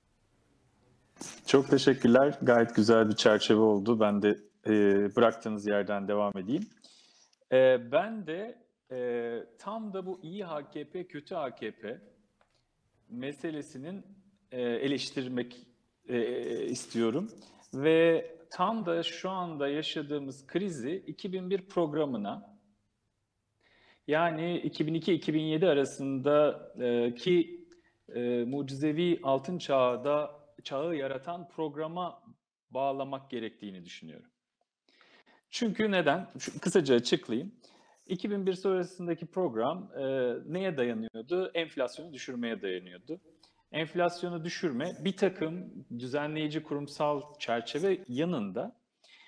Çok teşekkürler. Gayet güzel bir çerçeve oldu. Ben de e, bıraktığınız yerden devam edeyim. E, ben de e, tam da bu iyi A K P, kötü A K P meselesinin e, eleştirmek e, istiyorum. Ve tam da şu anda yaşadığımız krizi iki bin bir programına yani iki bin iki iki bin yedi arasındaki e, mucizevi altın çağda çağı yaratan programa bağlamak gerektiğini düşünüyorum. Çünkü neden? Şu, kısaca açıklayayım. iki bin bir sonrasındaki program e, neye dayanıyordu? Enflasyonu düşürmeye dayanıyordu. Enflasyonu düşürme bir takım düzenleyici kurumsal çerçeve yanında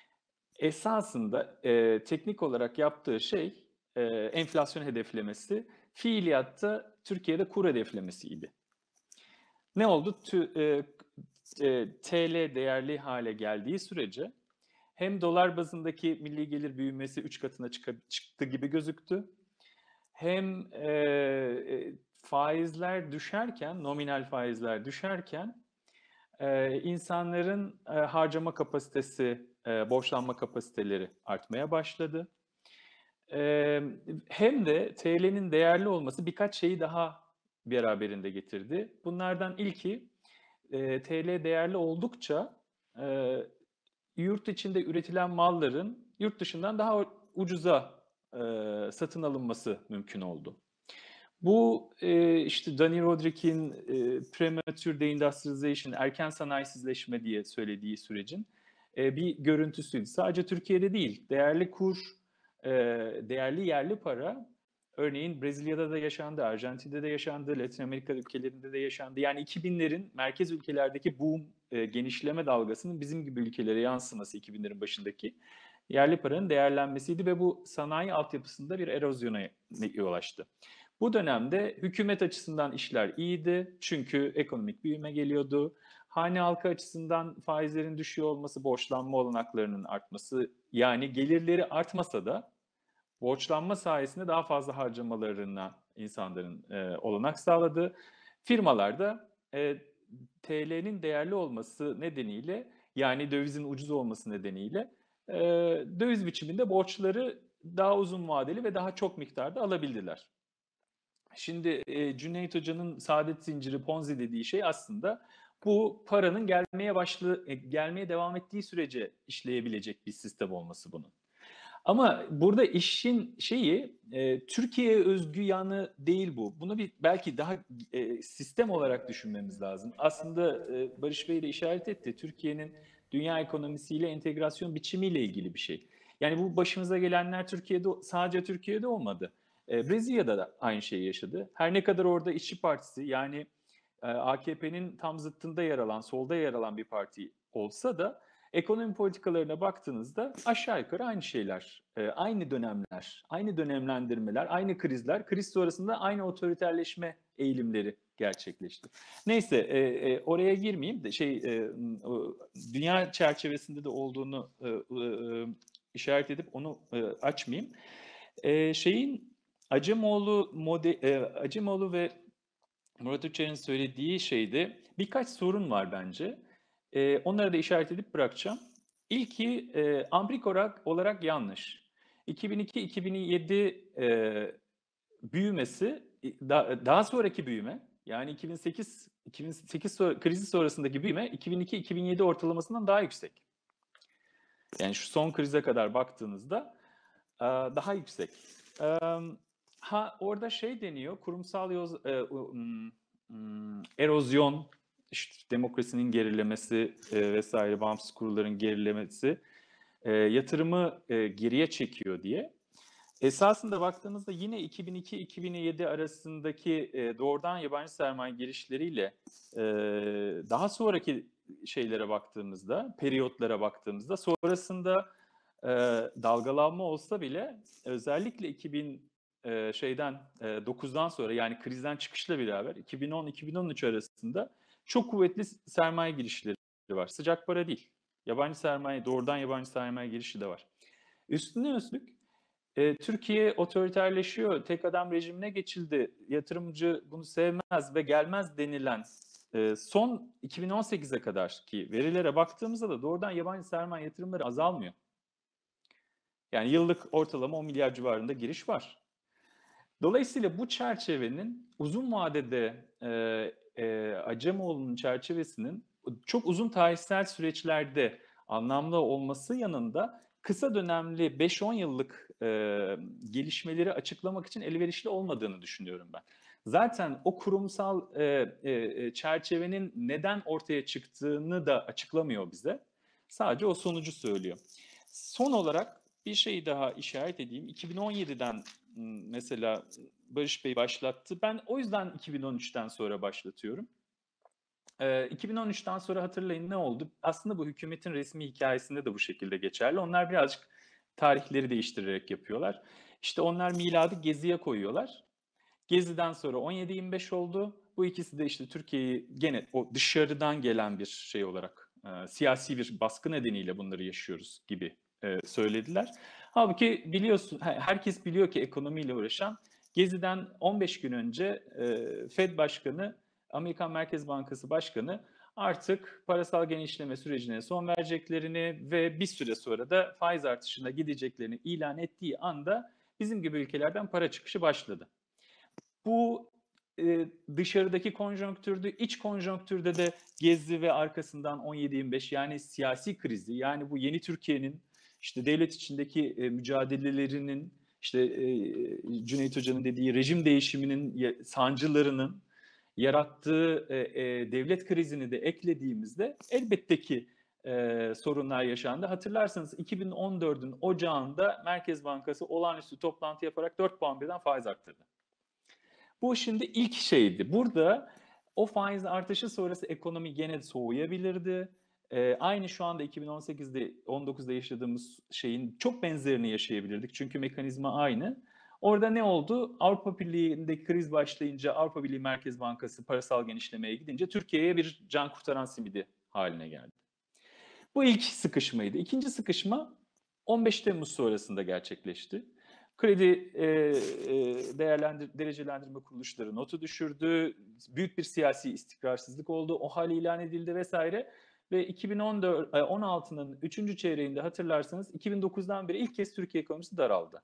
esasında e, teknik olarak yaptığı şey e, enflasyon hedeflemesi, fiiliyatta Türkiye'de kur hedeflemesiydi. Ne oldu? Tü, e, e, T L değerli hale geldiği sürece hem dolar bazındaki milli gelir büyümesi üç katına çık- çıktı gibi gözüktü. Hem e, e, faizler düşerken, nominal faizler düşerken e, insanların e, harcama kapasitesi, e, borçlanma kapasiteleri artmaya başladı. E, hem de T L'nin değerli olması birkaç şeyi daha beraberinde getirdi. Bunlardan ilki e, T L değerli oldukça e, yurt içinde üretilen malların yurt dışından daha ucuza e, satın alınması mümkün oldu. Bu e, işte Dani Rodrik'in e, premature deindustrialization, erken sanayisizleşme diye söylediği sürecin e, bir görüntüsüydü. Sadece Türkiye'de değil, değerli kur, e, değerli yerli para, örneğin Brezilya'da da yaşandı, Arjantin'de de yaşandı, Latin Amerika ülkelerinde de yaşandı. Yani iki binlerin merkez ülkelerdeki boom, e, genişleme dalgasının bizim gibi ülkelere yansıması iki binlerin başındaki yerli paranın değerlenmesiydi ve bu sanayi altyapısında bir erozyona yol açtı. Bu dönemde hükümet açısından işler iyiydi çünkü ekonomik büyüme geliyordu. Hane halkı açısından faizlerin düşüyor olması, borçlanma olanaklarının artması, yani gelirleri artmasa da borçlanma sayesinde daha fazla harcamalarına insanların e, olanak sağladı. Firmalar da e, T L'nin değerli olması nedeniyle, yani dövizin ucuz olması nedeniyle e, döviz biçiminde borçları daha uzun vadeli ve daha çok miktarda alabildiler. Şimdi e, Cüneyt Hoca'nın saadet zinciri Ponzi dediği şey aslında bu paranın gelmeye başlı e, gelmeye devam ettiği sürece işleyebilecek bir sistem olması bunun. Ama burada işin şeyi e, Türkiye'ye özgü yanı değil bu. Bunu bir belki daha e, sistem olarak düşünmemiz lazım. Aslında e, Barış Bey de işaret etti. Türkiye'nin dünya ekonomisiyle entegrasyon biçimiyle ilgili bir şey. Yani bu başımıza gelenler Türkiye'de sadece Türkiye'de olmadı. E, Brezilya'da da aynı şeyi yaşadı. Her ne kadar orada İşçi Partisi yani e, A K P'nin tam zıttında yer alan, solda yer alan bir parti olsa da ekonomi politikalarına baktığınızda aşağı yukarı aynı şeyler, e, aynı dönemler, aynı dönemlendirmeler, aynı krizler, kriz sonrasında aynı otoriterleşme eğilimleri gerçekleşti. Neyse e, e, oraya girmeyeyim de şey e, dünya çerçevesinde de olduğunu e, e, işaret edip onu e, açmayayım. E, şeyin Acemoğlu, mode, e, Acemoğlu ve Murat Uçar'ın söylediği şeyde birkaç sorun var bence. E, onları da işaret edip bırakacağım. İlki e, ambrik olarak, olarak yanlış. iki bin iki iki bin yedi e, büyümesi, da, daha sonraki büyüme, yani iki bin sekiz iki bin sekiz so- krizi sonrasındaki büyüme iki bin iki iki bin yedi ortalamasından daha yüksek. Yani şu son krize kadar baktığınızda e, daha yüksek. E, ha orada şey deniyor, kurumsal yoz, e, um, um, erozyon, işte demokrasinin gerilemesi e, vesaire, bağımsız kurulların gerilemesi e, yatırımı e, geriye çekiyor diye. Esasında baktığınızda yine iki bin iki iki bin yedi arasındaki e, doğrudan yabancı sermaye girişleriyle e, daha sonraki şeylere baktığımızda, periyotlara baktığımızda sonrasında e, dalgalanma olsa bile özellikle iki bin e, şeyden e, dokuzdan sonra, yani krizden çıkışla beraber iki bin on iki bin on üç arasında çok kuvvetli sermaye girişleri var. Sıcak para değil. Yabancı sermaye, doğrudan yabancı sermaye girişi de var. Üstüne üstlük e, Türkiye otoriterleşiyor, tek adam rejimine geçildi, yatırımcı bunu sevmez ve gelmez denilen e, son iki bin on sekize kadar ki verilere baktığımızda da doğrudan yabancı sermaye yatırımları azalmıyor. Yani yıllık ortalama on milyar civarında giriş var. Dolayısıyla bu çerçevenin uzun vadede e, e, Acemoğlu'nun çerçevesinin çok uzun tarihsel süreçlerde anlamlı olması yanında kısa dönemli beş on yıllık e, gelişmeleri açıklamak için elverişli olmadığını düşünüyorum ben. Zaten o kurumsal e, e, çerçevenin neden ortaya çıktığını da açıklamıyor bize. Sadece o sonucu söylüyor. Son olarak bir şey daha işaret edeyim. iki bin on yediden mesela Barış Bey başlattı. Ben o yüzden iki bin on üçten sonra başlatıyorum. Ee, iki bin on üçten sonra hatırlayın ne oldu? Aslında bu hükümetin resmi hikayesinde de bu şekilde geçerli. Onlar birazcık tarihleri değiştirerek yapıyorlar. İşte onlar miladı Gezi'ye koyuyorlar. Gezi'den sonra on yedi yirmi beş oldu. Bu ikisi de işte Türkiye'yi gene o dışarıdan gelen bir şey olarak, e, siyasi bir baskı nedeniyle bunları yaşıyoruz gibi e, söylediler. Halbuki biliyorsun, herkes biliyor ki ekonomiyle uğraşan Gezi'den on beş gün önce e, Fed Başkanı, Amerikan Merkez Bankası Başkanı artık parasal genişleme sürecine son vereceklerini ve bir süre sonra da faiz artışına gideceklerini ilan ettiği anda bizim gibi ülkelerden para çıkışı başladı. Bu e, dışarıdaki konjonktürdü, iç konjonktürde de Gezi ve arkasından on yedi yirmi beş, yani siyasi krizi, yani bu yeni Türkiye'nin işte devlet içindeki e, mücadelelerinin, işte e, Cüneyt Hoca'nın dediği rejim değişiminin sancılarının yarattığı e, e, devlet krizini de eklediğimizde elbette ki e, sorunlar yaşandı. Hatırlarsanız iki bin on dördün ocağında Merkez Bankası olağanüstü toplantı yaparak dört puan birden faiz arttırdı. Bu şimdi ilk şeydi. Burada o faiz artışı sonrası ekonomi gene soğuyabilirdi. Ee, aynı şu anda iki bin on sekizde, on dokuzda yaşadığımız şeyin çok benzerini yaşayabilirdik. Çünkü mekanizma aynı. Orada ne oldu? Avrupa Birliği'ndeki kriz başlayınca Avrupa Birliği Merkez Bankası parasal genişlemeye gidince Türkiye'ye bir can kurtaran simidi haline geldi. Bu ilk sıkışmaydı. İkinci sıkışma on beş Temmuz sonrasında gerçekleşti. Kredi e, e, değerlendir, derecelendirme kuruluşları notu düşürdü. Büyük bir siyasi istikrarsızlık oldu. O hal ilan edildi vesaire. Ve iki bin on dört, on altının üçüncü çeyreğinde hatırlarsanız iki bin dokuzdan beri ilk kez Türkiye ekonomisi daraldı.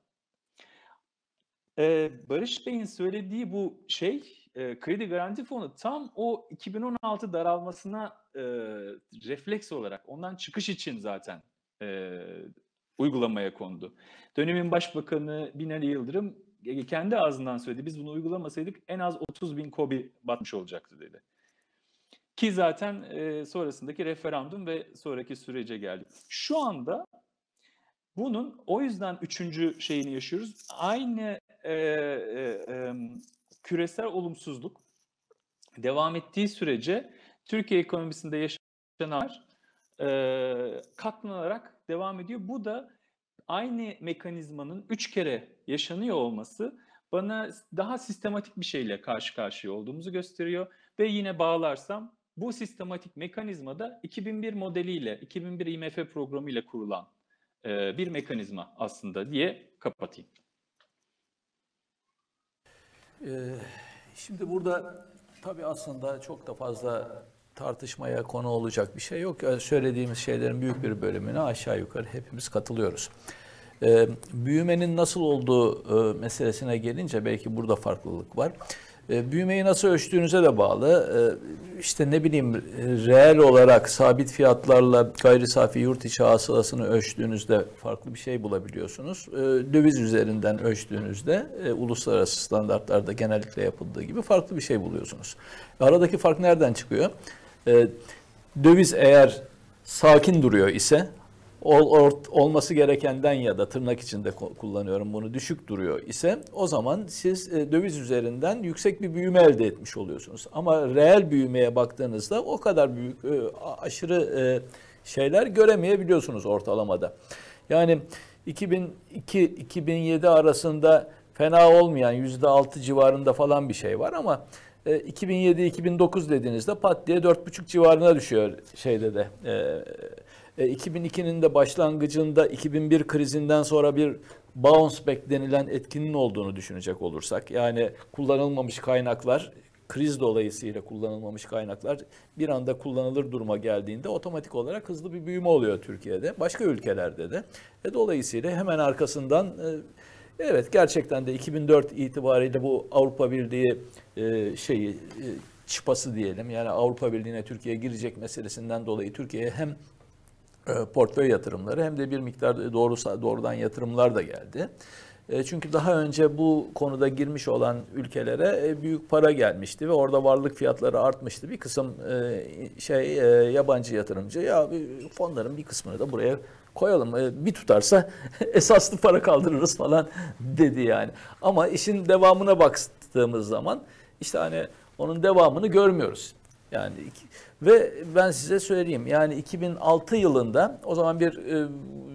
Ee, Barış Bey'in söylediği bu şey, e, kredi garanti fonu tam o iki bin on altı daralmasına e, refleks olarak, ondan çıkış için zaten e, uygulamaya kondu. Dönemin Başbakanı Binali Yıldırım e, kendi ağzından söyledi. Biz bunu uygulamasaydık en az otuz bin KOBİ batmış olacaktı dedi. Ki zaten e, sonrasındaki referandum ve sonraki sürece geldik. Şu anda bunun o yüzden üçüncü şeyini yaşıyoruz. Aynı e, e, e, küresel olumsuzluk devam ettiği sürece Türkiye ekonomisinde yaşananlar e, katlanarak devam ediyor. Bu da aynı mekanizmanın üç kere yaşanıyor olması bana daha sistematik bir şeyle karşı karşıya olduğumuzu gösteriyor. Ve yine bağlarsam bu sistematik mekanizmada iki bin bir modeliyle, iki bin bir I M F programıyla kurulan bir mekanizma aslında diye kapatayım. Ee, şimdi burada tabii aslında çok da fazla tartışmaya konu olacak bir şey yok. Yani söylediğimiz şeylerin büyük bir bölümüne aşağı yukarı hepimiz katılıyoruz. Ee, büyümenin nasıl olduğu e, meselesine gelince belki burada farklılık var. E, büyümeyi nasıl ölçtüğünüze de bağlı. E, işte ne bileyim reel olarak sabit fiyatlarla gayri safi yurt içi hasılasını ölçtüğünüzde farklı bir şey bulabiliyorsunuz. E, döviz üzerinden ölçtüğünüzde e, uluslararası standartlarda genellikle yapıldığı gibi farklı bir şey buluyorsunuz. Aradaki fark nereden çıkıyor? E, döviz eğer sakin duruyor ise Ol, or, olması gerekenden ya da tırnak içinde kullanıyorum bunu düşük duruyor ise o zaman siz e, döviz üzerinden yüksek bir büyüme elde etmiş oluyorsunuz. Ama reel büyümeye baktığınızda o kadar büyük e, aşırı e, şeyler göremeyebiliyorsunuz ortalamada. Yani iki bin iki iki bin yedi arasında fena olmayan yüzde altı civarında falan bir şey var ama e, iki bin yedi iki bin dokuz dediğinizde pat diye dört buçuk civarına düşüyor şeyde de. E, iki bin ikinin de başlangıcında iki bin bir krizinden sonra bir bounce back denilen etkinin olduğunu düşünecek olursak, yani kullanılmamış kaynaklar, kriz dolayısıyla kullanılmamış kaynaklar bir anda kullanılır duruma geldiğinde otomatik olarak hızlı bir büyüme oluyor Türkiye'de, başka ülkelerde de. E, dolayısıyla hemen arkasından e, evet gerçekten de iki bin dört itibariyle bu Avrupa Birliği e, şeyi e, çıpası diyelim, yani Avrupa Birliği'ne Türkiye girecek meselesinden dolayı Türkiye'ye hem portföy yatırımları hem de bir miktar doğrusu, doğrudan yatırımlar da geldi. Çünkü daha önce bu konuda girmiş olan ülkelere büyük para gelmişti ve orada varlık fiyatları artmıştı. Bir kısım şey yabancı yatırımcı ya fonların bir kısmını da buraya koyalım. Bir tutarsa esaslı para kaldırırız falan dedi yani. Ama işin devamına baktığımız zaman işte hani onun devamını görmüyoruz. Yani ve ben size söyleyeyim, yani iki bin altı yılında o zaman bir e,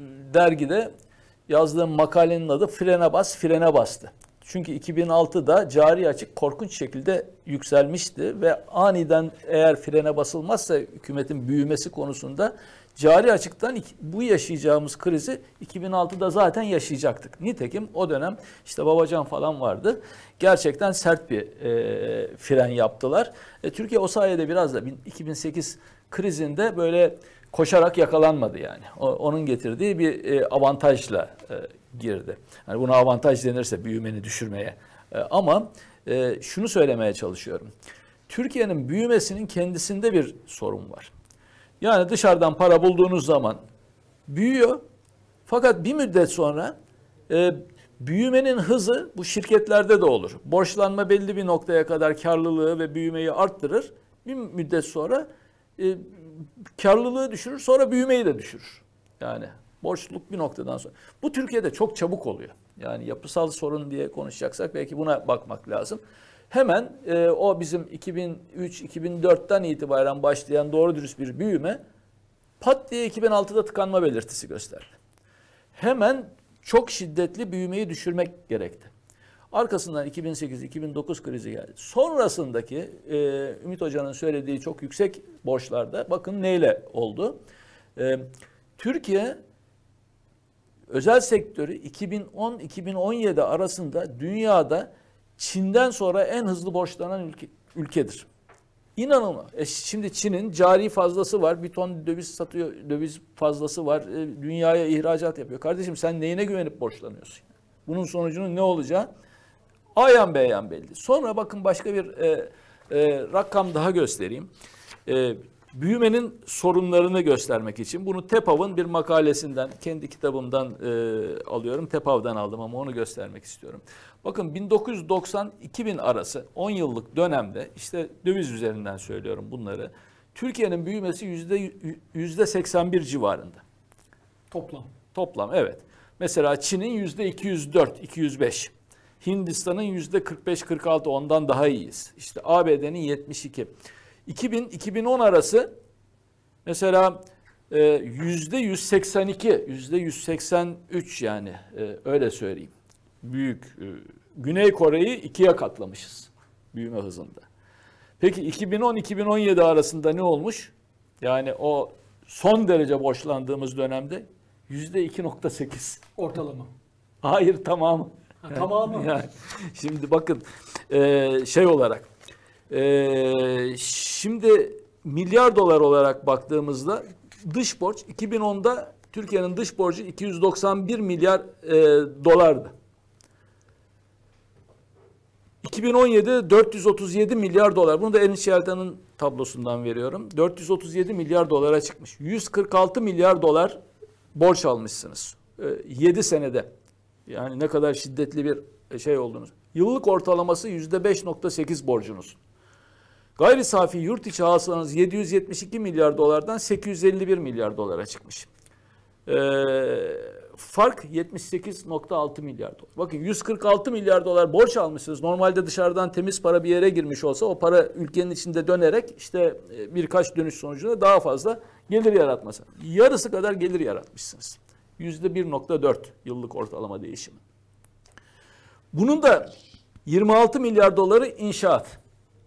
dergide yazdığım makalenin adı Frene Bas, Frene Bastı. Çünkü iki bin altıda cari açık korkunç şekilde yükselmişti ve aniden eğer frene basılmazsa hükümetin büyümesi konusunda cari açıktan bu yaşayacağımız krizi iki bin altıda zaten yaşayacaktık. Nitekim o dönem işte Babacan falan vardı. Gerçekten sert bir e, fren yaptılar. E, Türkiye o sayede biraz da iki bin sekiz krizinde böyle koşarak yakalanmadı yani. O, onun getirdiği bir e, avantajla e, girdi. Yani buna avantaj denirse büyümeni düşürmeye. E, ama e, şunu söylemeye çalışıyorum. Türkiye'nin büyümesinin kendisinde bir sorun var. Yani dışarıdan para bulduğunuz zaman büyüyor. Fakat bir müddet sonra e, büyümenin hızı bu şirketlerde de olur. Borçlanma belli bir noktaya kadar karlılığı ve büyümeyi arttırır. Bir müddet sonra e, karlılığı düşürür, sonra büyümeyi de düşürür. Yani borçluluk bir noktadan sonra. Bu Türkiye'de çok çabuk oluyor. Yani yapısal sorun diye konuşacaksak belki buna bakmak lazım. Hemen e, o bizim iki bin üç iki bin dörtten itibaren başlayan doğru dürüst bir büyüme pat diye iki bin altıda tıkanma belirtisi gösterdi. Hemen çok şiddetli büyümeyi düşürmek gerekti. Arkasından iki bin sekiz iki bin dokuz krizi geldi. Sonrasındaki e, Ümit Hoca'nın söylediği çok yüksek borçlarda bakın neyle oldu. E, Türkiye özel sektörü iki bin on iki bin on yedi arasında dünyada Çin'den sonra en hızlı borçlanan ülke, ülkedir. İnanılmaz. E şimdi Çin'in cari fazlası var. Bir ton döviz satıyor, döviz fazlası var. E, dünyaya ihracat yapıyor. Kardeşim sen neyine güvenip borçlanıyorsun? Bunun sonucunun ne olacağı ayan beyan belli. Sonra bakın başka bir e, e, rakam daha göstereyim. E, büyümenin sorunlarını göstermek için bunu TEPAV'ın bir makalesinden, kendi kitabımdan e, alıyorum. TEPAV'dan aldım ama onu göstermek istiyorum. Bakın bin dokuz yüz doksan iki bin arası on yıllık dönemde, işte döviz üzerinden söylüyorum bunları, Türkiye'nin büyümesi yüzde yüzde seksen bir civarında. Toplam. Toplam evet. Mesela Çin'in yüzde iki yüz dört iki yüz beş. Hindistan'ın yüzde kırk beş kırk altı, ondan daha iyiyiz. İşte A B D'nin yetmiş iki. iki bin iki bin on arası mesela e, yüzde yüz seksen iki, yüzde yüz seksen üç, yani e, öyle söyleyeyim. Büyük. E, Güney Kore'yi ikiye katlamışız büyüme hızında. Peki iki bin on iki bin on yedi arasında ne olmuş? Yani o son derece borçlandığımız dönemde yüzde iki nokta sekiz. Ortalama. Hayır, tamamı. Ha, tamamı. Yani, şimdi bakın Ee, şey olarak. Ee, şimdi milyar dolar olarak baktığımızda dış borç iki bin onda Türkiye'nin dış borcu iki yüz doksan bir milyar e, dolardı. iki bin on yedi dört yüz otuz yedi milyar dolar. Bunu da Ernst Yeltan'ın tablosundan veriyorum. dört yüz otuz yedi milyar dolara çıkmış. yüz kırk altı milyar dolar borç almışsınız. E, yedi senede. Yani ne kadar şiddetli bir şey oldunuz. Yıllık ortalaması yüzde beş nokta sekiz borcunuz. Gayri safi yurt içi hasılanız yedi yüz yetmiş iki milyar dolardan sekiz yüz elli bir milyar dolara çıkmış. Ee, fark yetmiş sekiz nokta altı milyar dolar. Bakın yüz kırk altı milyar dolar borç almışsınız. Normalde dışarıdan temiz para bir yere girmiş olsa o para ülkenin içinde dönerek işte birkaç dönüş sonucunda daha fazla gelir yaratması. Yarısı kadar gelir yaratmışsınız. yüzde bir nokta dört yıllık ortalama değişimi. Bunun da yirmi altı milyar doları inşaat.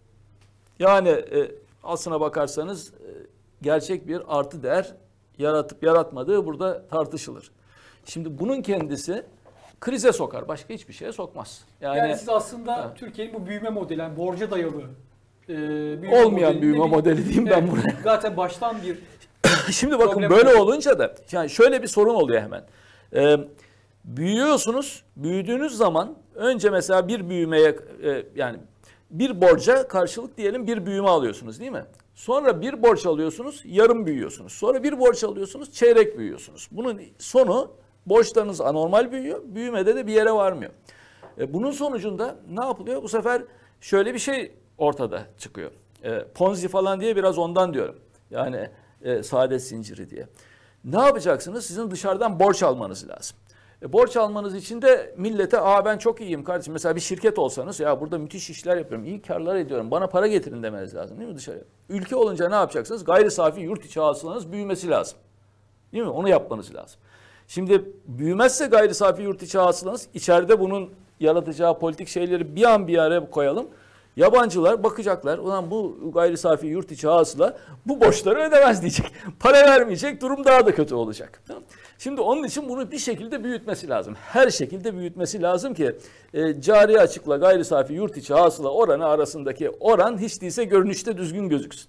Yani e, aslına bakarsanız e, gerçek bir artı değer yaratıp yaratmadığı burada tartışılır. Şimdi bunun kendisi krize sokar. Başka hiçbir şeye sokmaz. Yani, yani siz aslında evet. Türkiye'nin bu büyüme modeli, yani borca dayalı e, büyüme olmayan büyüme bir, modeli diyeyim evet, ben buraya. Zaten baştan bir Şimdi bakın böyle olunca da yani şöyle bir sorun oluyor hemen. Ee, büyüyorsunuz. Büyüdüğünüz zaman önce mesela bir büyümeye e, yani bir borca karşılık diyelim bir büyüme alıyorsunuz değil mi? Sonra bir borç alıyorsunuz, yarım büyüyorsunuz. Sonra bir borç alıyorsunuz, çeyrek büyüyorsunuz. Bunun sonu borçlarınız anormal büyüyor, büyümede de bir yere varmıyor. E, bunun sonucunda ne yapılıyor? Bu sefer şöyle bir şey ortada çıkıyor. E, Ponzi falan diye biraz ondan diyorum. Yani e, saadet zinciri diye. Ne yapacaksınız? Sizin dışarıdan borç almanız lazım. E, borç almanız için de millete aa ben çok iyiyim kardeşim. Mesela bir şirket olsanız ya burada müthiş işler yapıyorum, iyi karlar ediyorum. Bana para getirin demeniz lazım değil mi dışarıya? Ülke olunca ne yapacaksınız? Gayri safi yurt içi hasılanız büyümesi lazım. Değil mi? Onu yapmanız lazım. Şimdi büyümezse gayri safi yurt içi hasılanız içeride bunun yaratacağı politik şeyleri bir an bir araya koyalım. Yabancılar bakacaklar. Ulan bu gayri safi yurt içi hasıla bu borçları ödemez diyecek. Para vermeyecek. Durum daha da kötü olacak. Tamam. Şimdi onun için bunu bir şekilde büyütmesi lazım. Her şekilde büyütmesi lazım ki e, cari açıkla gayri safi yurt içi hasıla oranı arasındaki oran hiç değilse görünüşte düzgün gözüksün.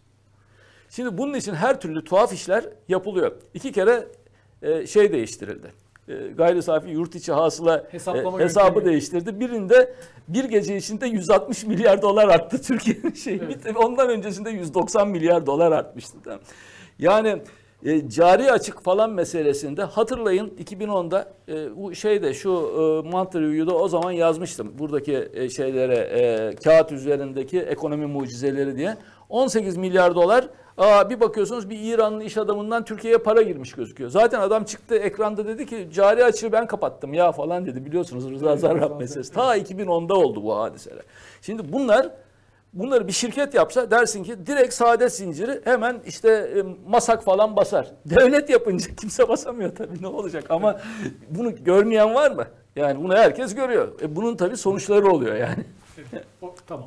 Şimdi bunun için her türlü tuhaf işler yapılıyor. İki kere e, şey değiştirildi. E, gayri safi yurt içi hasıla e, hesabı yöntemi değiştirdi. Birinde bir gece içinde yüz altmış milyar dolar arttı Türkiye'nin şeyi. Evet. Ondan öncesinde yüz doksan milyar dolar artmıştı. Tamam. Yani E, cari açık falan meselesinde hatırlayın iki bin onda e, bu şeyde şu e, Monthly Review'da o zaman yazmıştım. Buradaki e, şeylere e, kağıt üzerindeki ekonomi mucizeleri diye. on sekiz milyar dolar aa, bir bakıyorsunuz bir İranlı iş adamından Türkiye'ye para girmiş gözüküyor. Zaten adam çıktı ekranda dedi ki cari açığı ben kapattım ya falan dedi. Biliyorsunuz Rıza Zarrab meselesi. Ta iki bin onda oldu bu hadiseler. Şimdi bunlar Bunları bir şirket yapsa dersin ki direkt saadet zinciri hemen işte e, masak falan basar. Devlet yapınca kimse basamıyor tabii ne olacak ama bunu görmeyen var mı? Yani bunu herkes görüyor. E, bunun tabii sonuçları oluyor yani. Evet, o, tamam.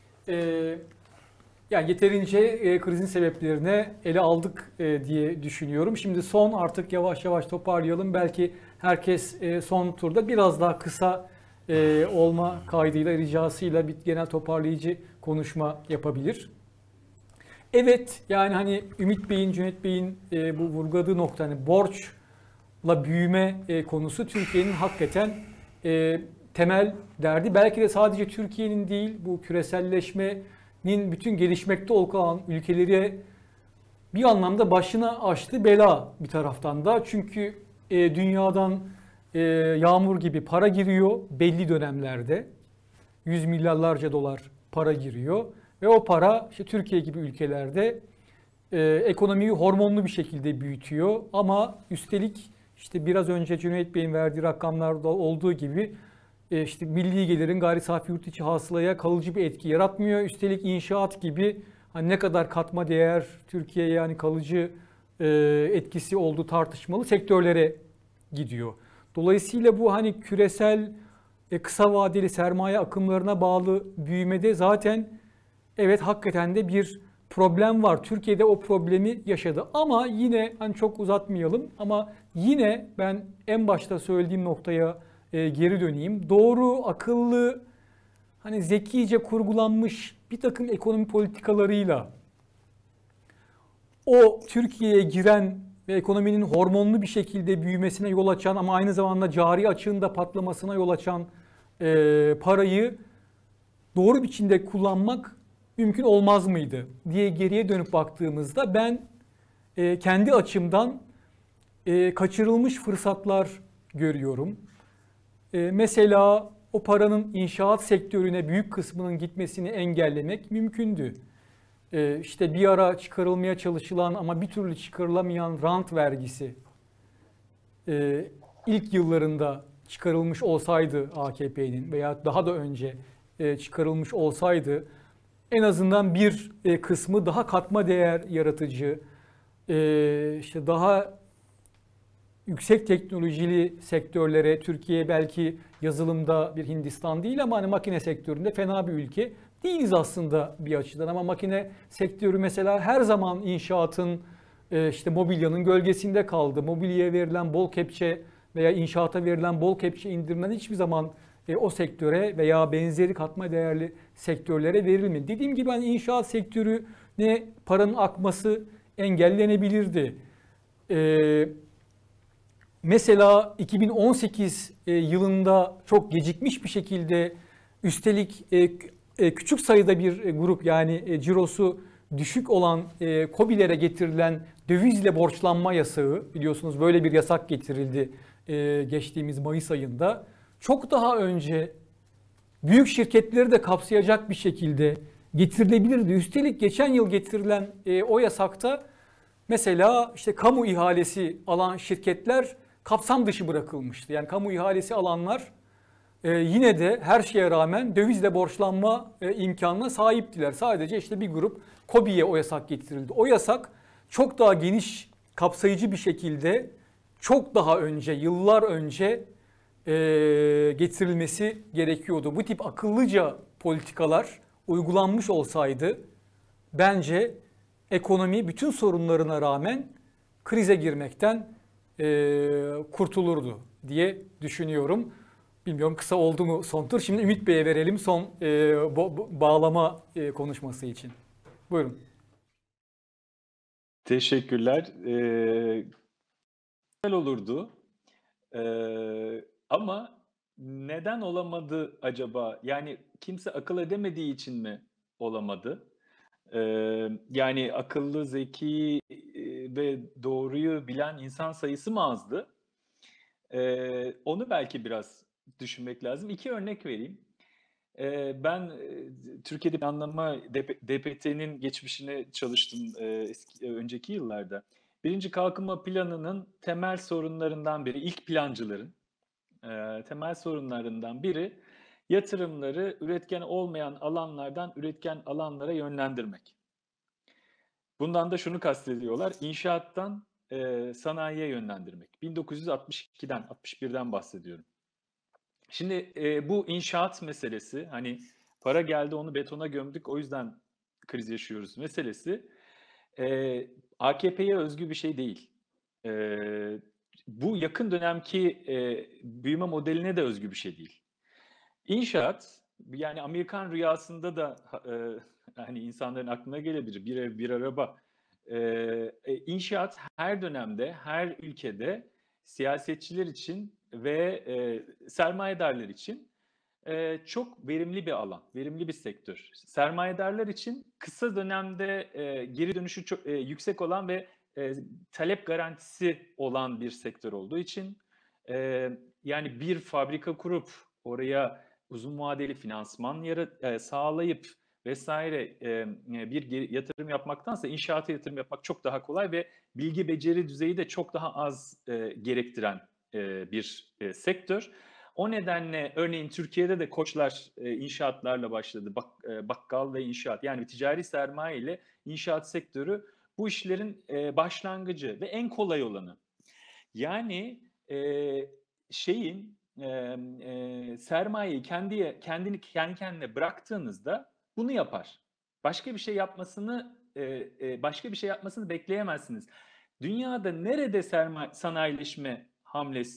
Ee, yani yeterince e, krizin sebeplerine ele aldık e, diye düşünüyorum. Şimdi son artık yavaş yavaş toparlayalım. Belki herkes e, son turda biraz daha kısa e, olma kaydıyla, ricasıyla bir genel toparlayıcı konuşma yapabilir. Evet, yani hani Ümit Bey'in, Cüneyt Bey'in e, bu vurguladığı nokta, hani borçla büyüme e, konusu Türkiye'nin hakikaten e, temel derdi. Belki de sadece Türkiye'nin değil, bu küreselleşmenin bütün gelişmekte olan ülkeleri bir anlamda başına açtı bela bir taraftan da. Çünkü e, dünyadan e, yağmur gibi para giriyor belli dönemlerde. Yüz milyarlarca dolar para giriyor ve o para işte Türkiye gibi ülkelerde e, ekonomiyi hormonlu bir şekilde büyütüyor ama üstelik işte biraz önce Cüneyt Bey'in verdiği rakamlarda olduğu gibi e, işte milli gelirin gayri safi yurt içi hasılaya kalıcı bir etki yaratmıyor. Üstelik inşaat gibi hani ne kadar katma değer Türkiye'ye yani kalıcı e, etkisi olduğu tartışmalı sektörlere gidiyor. Dolayısıyla bu hani küresel E, kısa vadeli sermaye akımlarına bağlı büyümede zaten evet hakikaten de bir problem var. Türkiye'de o problemi yaşadı ama yine hani çok uzatmayalım ama yine ben en başta söylediğim noktaya e, geri döneyim. Doğru, akıllı hani zekice kurgulanmış bir takım ekonomi politikalarıyla o Türkiye'ye giren ve ekonominin hormonlu bir şekilde büyümesine yol açan ama aynı zamanda cari açığın da patlamasına yol açan e, parayı doğru biçimde kullanmak mümkün olmaz mıydı diye geriye dönüp baktığımızda ben e, kendi açımdan e, kaçırılmış fırsatlar görüyorum. E, mesela o paranın inşaat sektörüne büyük kısmının gitmesini engellemek mümkündü. E, işte bir ara çıkarılmaya çalışılan ama bir türlü çıkarılamayan rant vergisi e, ilk yıllarında çıkarılmış olsaydı A K P'nin veya daha da önce e, çıkarılmış olsaydı en azından bir e, kısmı daha katma değer yaratıcı, e, işte daha yüksek teknolojili sektörlere, Türkiye belki yazılımda bir Hindistan değil ama hani makine sektöründe fena bir ülke değiliz aslında bir açıdan. Ama makine sektörü mesela her zaman inşaatın, e, işte mobilyanın gölgesinde kaldı. Mobilyaya verilen bol kepçe veya inşaata verilen bol kepçe indirimden hiçbir zaman e, o sektöre veya benzeri katma değerli sektörlere verilmedi. Dediğim gibi hani inşaat sektörüne paranın akması engellenebilirdi. E, mesela iki bin on sekiz e, yılında çok gecikmiş bir şekilde üstelik e, e, küçük sayıda bir e, grup yani e, cirosu düşük olan e, KOBİ'lere getirilen dövizle borçlanma yasağı, biliyorsunuz böyle bir yasak getirildi e, geçtiğimiz Mayıs ayında. Çok daha önce büyük şirketleri de kapsayacak bir şekilde getirilebilirdi. Üstelik geçen yıl getirilen e, o yasakta mesela işte kamu ihalesi alan şirketler kapsam dışı bırakılmıştı. Yani kamu ihalesi alanlar e, yine de her şeye rağmen dövizle borçlanma e, imkanına sahiptiler. Sadece işte bir grup KOBİ'ye o yasak getirildi. O yasak çok daha geniş, kapsayıcı bir şekilde çok daha önce, yıllar önce e, getirilmesi gerekiyordu. Bu tip akıllıca politikalar uygulanmış olsaydı bence ekonomi bütün sorunlarına rağmen krize girmekten e, kurtulurdu diye düşünüyorum. Bilmiyorum kısa oldu mu son tur. Şimdi Ümit Bey'e verelim son e, bo- bağlama e, konuşması için. Buyurun. Teşekkürler. Ee, güzel olurdu. Ee, ama neden olamadı acaba? Yani kimse akıl edemediği için mi olamadı? Ee, yani akıllı, zeki e, ve doğruyu bilen insan sayısı mı azdı? Ee, onu belki biraz düşünmek lazım. İki örnek vereyim. Ee, ben e, Türkiye'de planlama D P T'nin geçmişine çalıştım e, eski, e, önceki yıllarda. Birinci kalkınma planının temel sorunlarından biri, ilk plancıların e, temel sorunlarından biri yatırımları üretken olmayan alanlardan üretken alanlara yönlendirmek. Bundan da şunu kastediyorlar, inşaattan e, sanayiye yönlendirmek. bin dokuz yüz altmış ikiden, altmış birden bahsediyorum. Şimdi e, bu inşaat meselesi, hani para geldi onu betona gömdük o yüzden kriz yaşıyoruz meselesi e, A K P'ye özgü bir şey değil. E, bu yakın dönemki e, büyüme modeline de özgü bir şey değil. İnşaat, yani Amerikan rüyasında da e, hani insanların aklına gelebilir bir ev bir araba. E, e, inşaat her dönemde, her ülkede siyasetçiler için ve e, sermayedarlar için e, çok verimli bir alan, verimli bir sektör. Sermayedarlar için kısa dönemde e, geri dönüşü çok e, yüksek olan ve e, talep garantisi olan bir sektör olduğu için e, yani bir fabrika kurup oraya uzun vadeli finansman yarat, e, sağlayıp vesaire e, bir yatırım yapmaktansa inşaata yatırım yapmak çok daha kolay ve bilgi beceri düzeyi de çok daha az e, gerektiren e, bir e, sektör. O nedenle örneğin Türkiye'de de Koçlar e, inşaatlarla başladı. Bak, e, bakkal ve inşaat yani ticari sermaye ile inşaat sektörü bu işlerin e, başlangıcı ve en kolay olanı. Yani e, şeyin e, e, sermayeyi kendi kendini kendi kendine bıraktığınızda bunu yapar. Başka bir şey yapmasını e, e, başka bir şey yapmasını bekleyemezsiniz. Dünyada nerede sermaye, sanayileşme hamlesi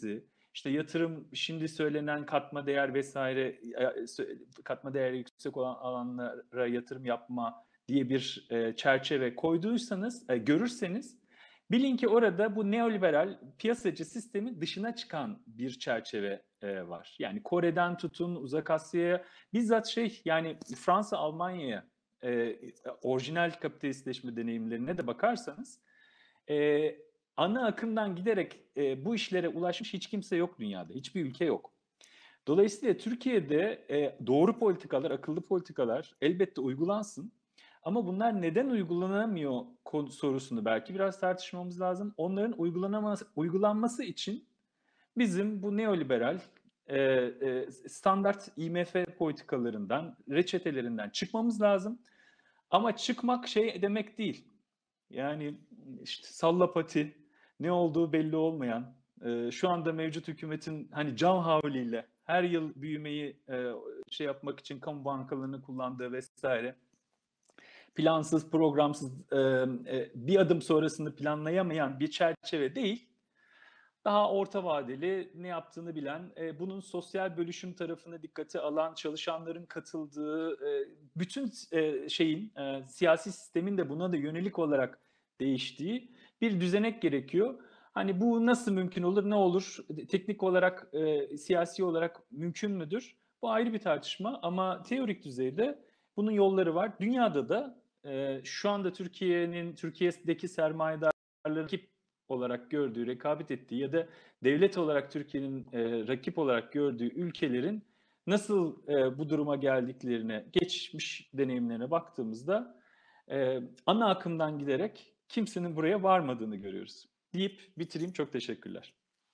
işte yatırım, şimdi söylenen katma değer vesaire, katma değeri yüksek olan alanlara yatırım yapma diye bir e, çerçeve koyduysanız, e, görürseniz bilin ki orada bu neoliberal piyasacı sistemin dışına çıkan bir çerçeve e, var. Yani Kore'den tutun Uzak Asya'ya, bizzat şey yani Fransa, Almanya'ya, e, orijinal kapitalistleşme deneyimlerine de bakarsanız e, ana akımdan giderek e, bu işlere ulaşmış hiç kimse yok dünyada, hiçbir ülke yok. Dolayısıyla Türkiye'de e, doğru politikalar, akıllı politikalar elbette uygulansın. Ama bunlar neden uygulanamıyor sorusunu belki biraz tartışmamız lazım. Onların uygulanması, uygulanması için bizim bu neoliberal e, e, standart I M F politikalarından, reçetelerinden çıkmamız lazım. Ama çıkmak şey demek değil. Yani işte salla pati, ne olduğu belli olmayan, e, şu anda mevcut hükümetin hani can havliyle her yıl büyümeyi e, şey yapmak için kamu bankalarını kullandığı vesaire, plansız, programsız, e, e, bir adım sonrasını planlayamayan bir çerçeve değil, daha orta vadeli, ne yaptığını bilen, e, bunun sosyal bölüşüm tarafını dikkate alan, çalışanların katıldığı, e, bütün e, şeyin, e, siyasi sistemin de buna da yönelik olarak değiştiği bir düzenek gerekiyor. Hani bu nasıl mümkün olur, ne olur, teknik olarak, e, siyasi olarak mümkün müdür? Bu ayrı bir tartışma ama teorik düzeyde bunun yolları var. Dünyada da e, şu anda Türkiye'nin, Türkiye'deki sermayedarların rakip olarak gördüğü, rekabet ettiği ya da devlet olarak Türkiye'nin e, rakip olarak gördüğü ülkelerin nasıl e, bu duruma geldiklerine, geçmiş deneyimlerine baktığımızda e, ana akımdan giderek kimsenin buraya varmadığını görüyoruz. Deyip bitireyim. Çok teşekkürler.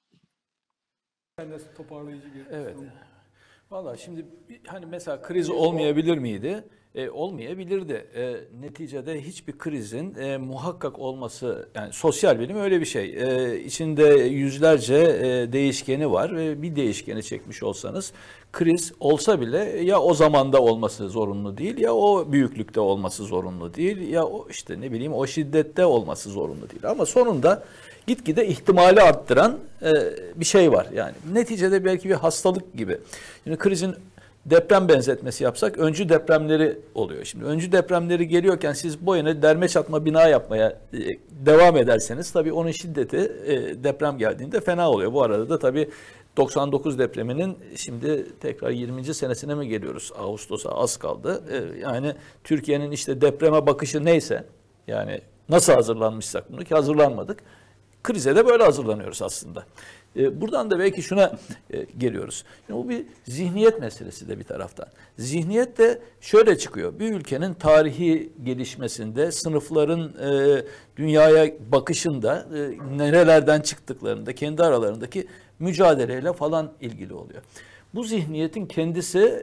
Ben de toparlayıcı bir Evet. sorum. Valla şimdi hani mesela kriz olmayabilir miydi? E, olmayabilirdi. E, neticede hiçbir krizin e, muhakkak olması, yani sosyal bilim öyle bir şey. E, içinde yüzlerce e, değişkeni var ve bir değişkeni çekmiş olsanız kriz olsa bile ya o zamanda olması zorunlu değil, ya o büyüklükte olması zorunlu değil, ya o işte ne bileyim o şiddette olması zorunlu değil. Ama sonunda gitgide ihtimali arttıran e, bir şey var yani. Neticede belki bir hastalık gibi. Şimdi krizin deprem benzetmesi yapsak öncü depremleri oluyor. Şimdi öncü depremleri geliyorken siz bu yana derme çatma bina yapmaya e, devam ederseniz tabii onun şiddeti e, deprem geldiğinde fena oluyor. Bu arada da tabii doksan dokuz depreminin şimdi tekrar yirminci senesine mi geliyoruz? Ağustos'a az kaldı. E, yani Türkiye'nin işte depreme bakışı neyse, yani nasıl hazırlanmışsak bunu, ki hazırlanmadık. Krize de böyle hazırlanıyoruz aslında. Buradan da belki şuna geliyoruz. Yani bu bir zihniyet meselesi de bir taraftan. Zihniyet de şöyle çıkıyor. Bir ülkenin tarihi gelişmesinde, sınıfların dünyaya bakışında, nerelerden çıktıklarında, kendi aralarındaki mücadeleyle falan ilgili oluyor. Bu zihniyetin kendisi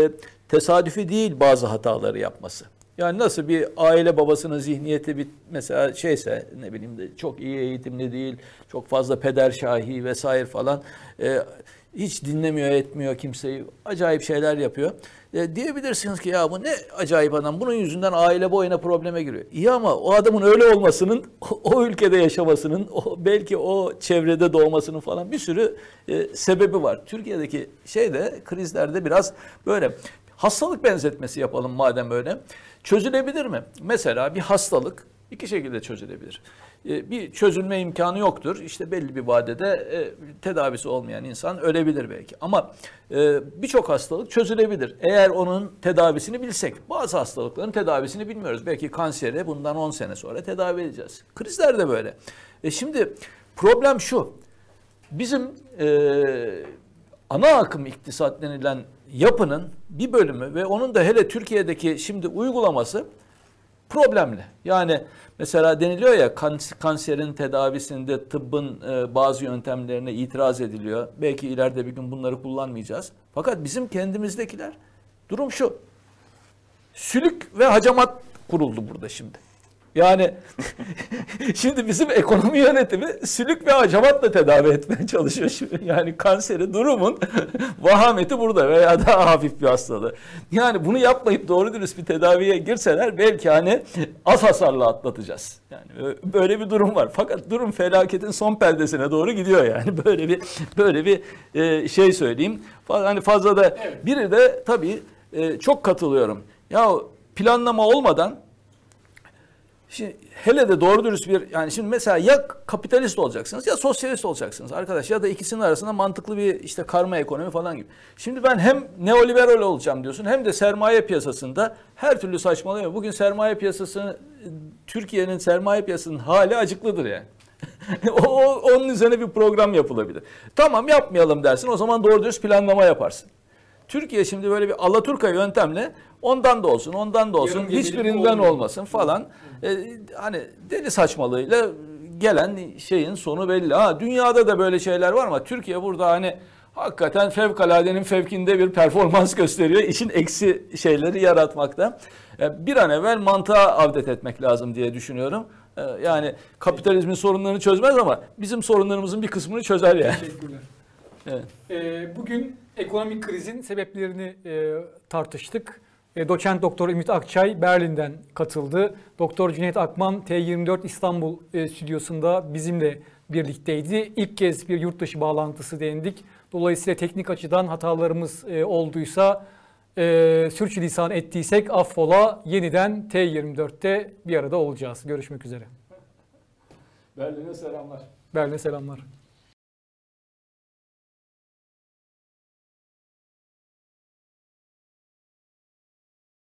tesadüfi değil bazı hataları yapması. Yani nasıl bir aile babasının zihniyeti bir mesela şeyse, ne bileyim de çok iyi eğitimli değil, çok fazla pederşahi vesaire falan, e, hiç dinlemiyor etmiyor kimseyi, acayip şeyler yapıyor. E, diyebilirsiniz ki ya bu ne acayip adam, bunun yüzünden aile boyuna probleme giriyor. İyi ama o adamın öyle olmasının, o, o ülkede yaşamasının, o, belki o çevrede doğmasının falan bir sürü e, sebebi var. Türkiye'deki şeyde, krizlerde biraz böyle. Hastalık benzetmesi yapalım madem öyle. Çözülebilir mi? Mesela bir hastalık iki şekilde çözülebilir. Bir çözülme imkanı yoktur. İşte belli bir vadede tedavisi olmayan insan ölebilir belki. Ama birçok hastalık çözülebilir. Eğer onun tedavisini bilsek. Bazı hastalıkların tedavisini bilmiyoruz. Belki kanseri bundan on sene sonra tedavi edeceğiz. Krizler de böyle. E şimdi problem şu. Bizim e, ana akım iktisat denilen yapının bir bölümü ve onun da hele Türkiye'deki şimdi uygulaması problemli. Yani mesela deniliyor ya, kanserin tedavisinde tıbbın bazı yöntemlerine itiraz ediliyor. Belki ileride bir gün bunları kullanmayacağız. Fakat bizim kendimizdekiler, durum şu. Sülük ve hacamat kuruldu burada şimdi. Yani şimdi bizim ekonomi yönetimi sülük ve hacamatla tedavi etmeye çalışıyor şimdi. Yani kanseri, durumun vahameti burada veya daha hafif bir hastalığı. Yani bunu yapmayıp doğru dürüst bir tedaviye girseler belki hani az hasarla atlatacağız. Yani böyle bir durum var. Fakat durum felaketin son perdesine doğru gidiyor yani. Böyle bir böyle bir şey söyleyeyim. Hani fazla da biri de tabii çok katılıyorum. Ya planlama olmadan şimdi hele de doğru dürüst bir yani şimdi mesela ya kapitalist olacaksınız ya sosyalist olacaksınız arkadaş ya da ikisinin arasında mantıklı bir işte karma ekonomi falan gibi. Şimdi ben hem neoliberal olacağım diyorsun hem de sermaye piyasasında her türlü saçmalıyor. Bugün sermaye piyasası Türkiye'nin sermaye piyasasının hali acıklıdır yani. o, o, onun üzerine bir program yapılabilir. Tamam yapmayalım dersin o zaman doğru dürüst planlama yaparsın. Türkiye şimdi böyle bir Alaturka yöntemle ondan da olsun, ondan da olsun, hiçbirinden olmasın falan. Ee, hani deli saçmalığıyla gelen şeyin sonu belli. Ha, dünyada da böyle şeyler var ama Türkiye burada hani hakikaten fevkaladenin fevkinde bir performans gösteriyor. İşin eksi şeyleri yaratmakta. Ee, bir an evvel mantığa avdet etmek lazım diye düşünüyorum. Ee, yani kapitalizmin sorunlarını çözmez ama bizim sorunlarımızın bir kısmını çözer yani. Teşekkürler. Evet. Ee, bugün ekonomik krizin sebeplerini e, tartıştık. E, Doçent Doktor Ümit Akçay Berlin'den katıldı. Doktor Cüneyt Akman T yirmi dört İstanbul e, stüdyosunda bizimle birlikteydi. İlk kez bir yurt dışı bağlantısı değindik. Dolayısıyla teknik açıdan hatalarımız e, olduysa, e, sürçülisan ettiysek affola. Yeniden T yirmi dörtte bir arada olacağız. Görüşmek üzere. Berlin'e selamlar. Berlin'e selamlar.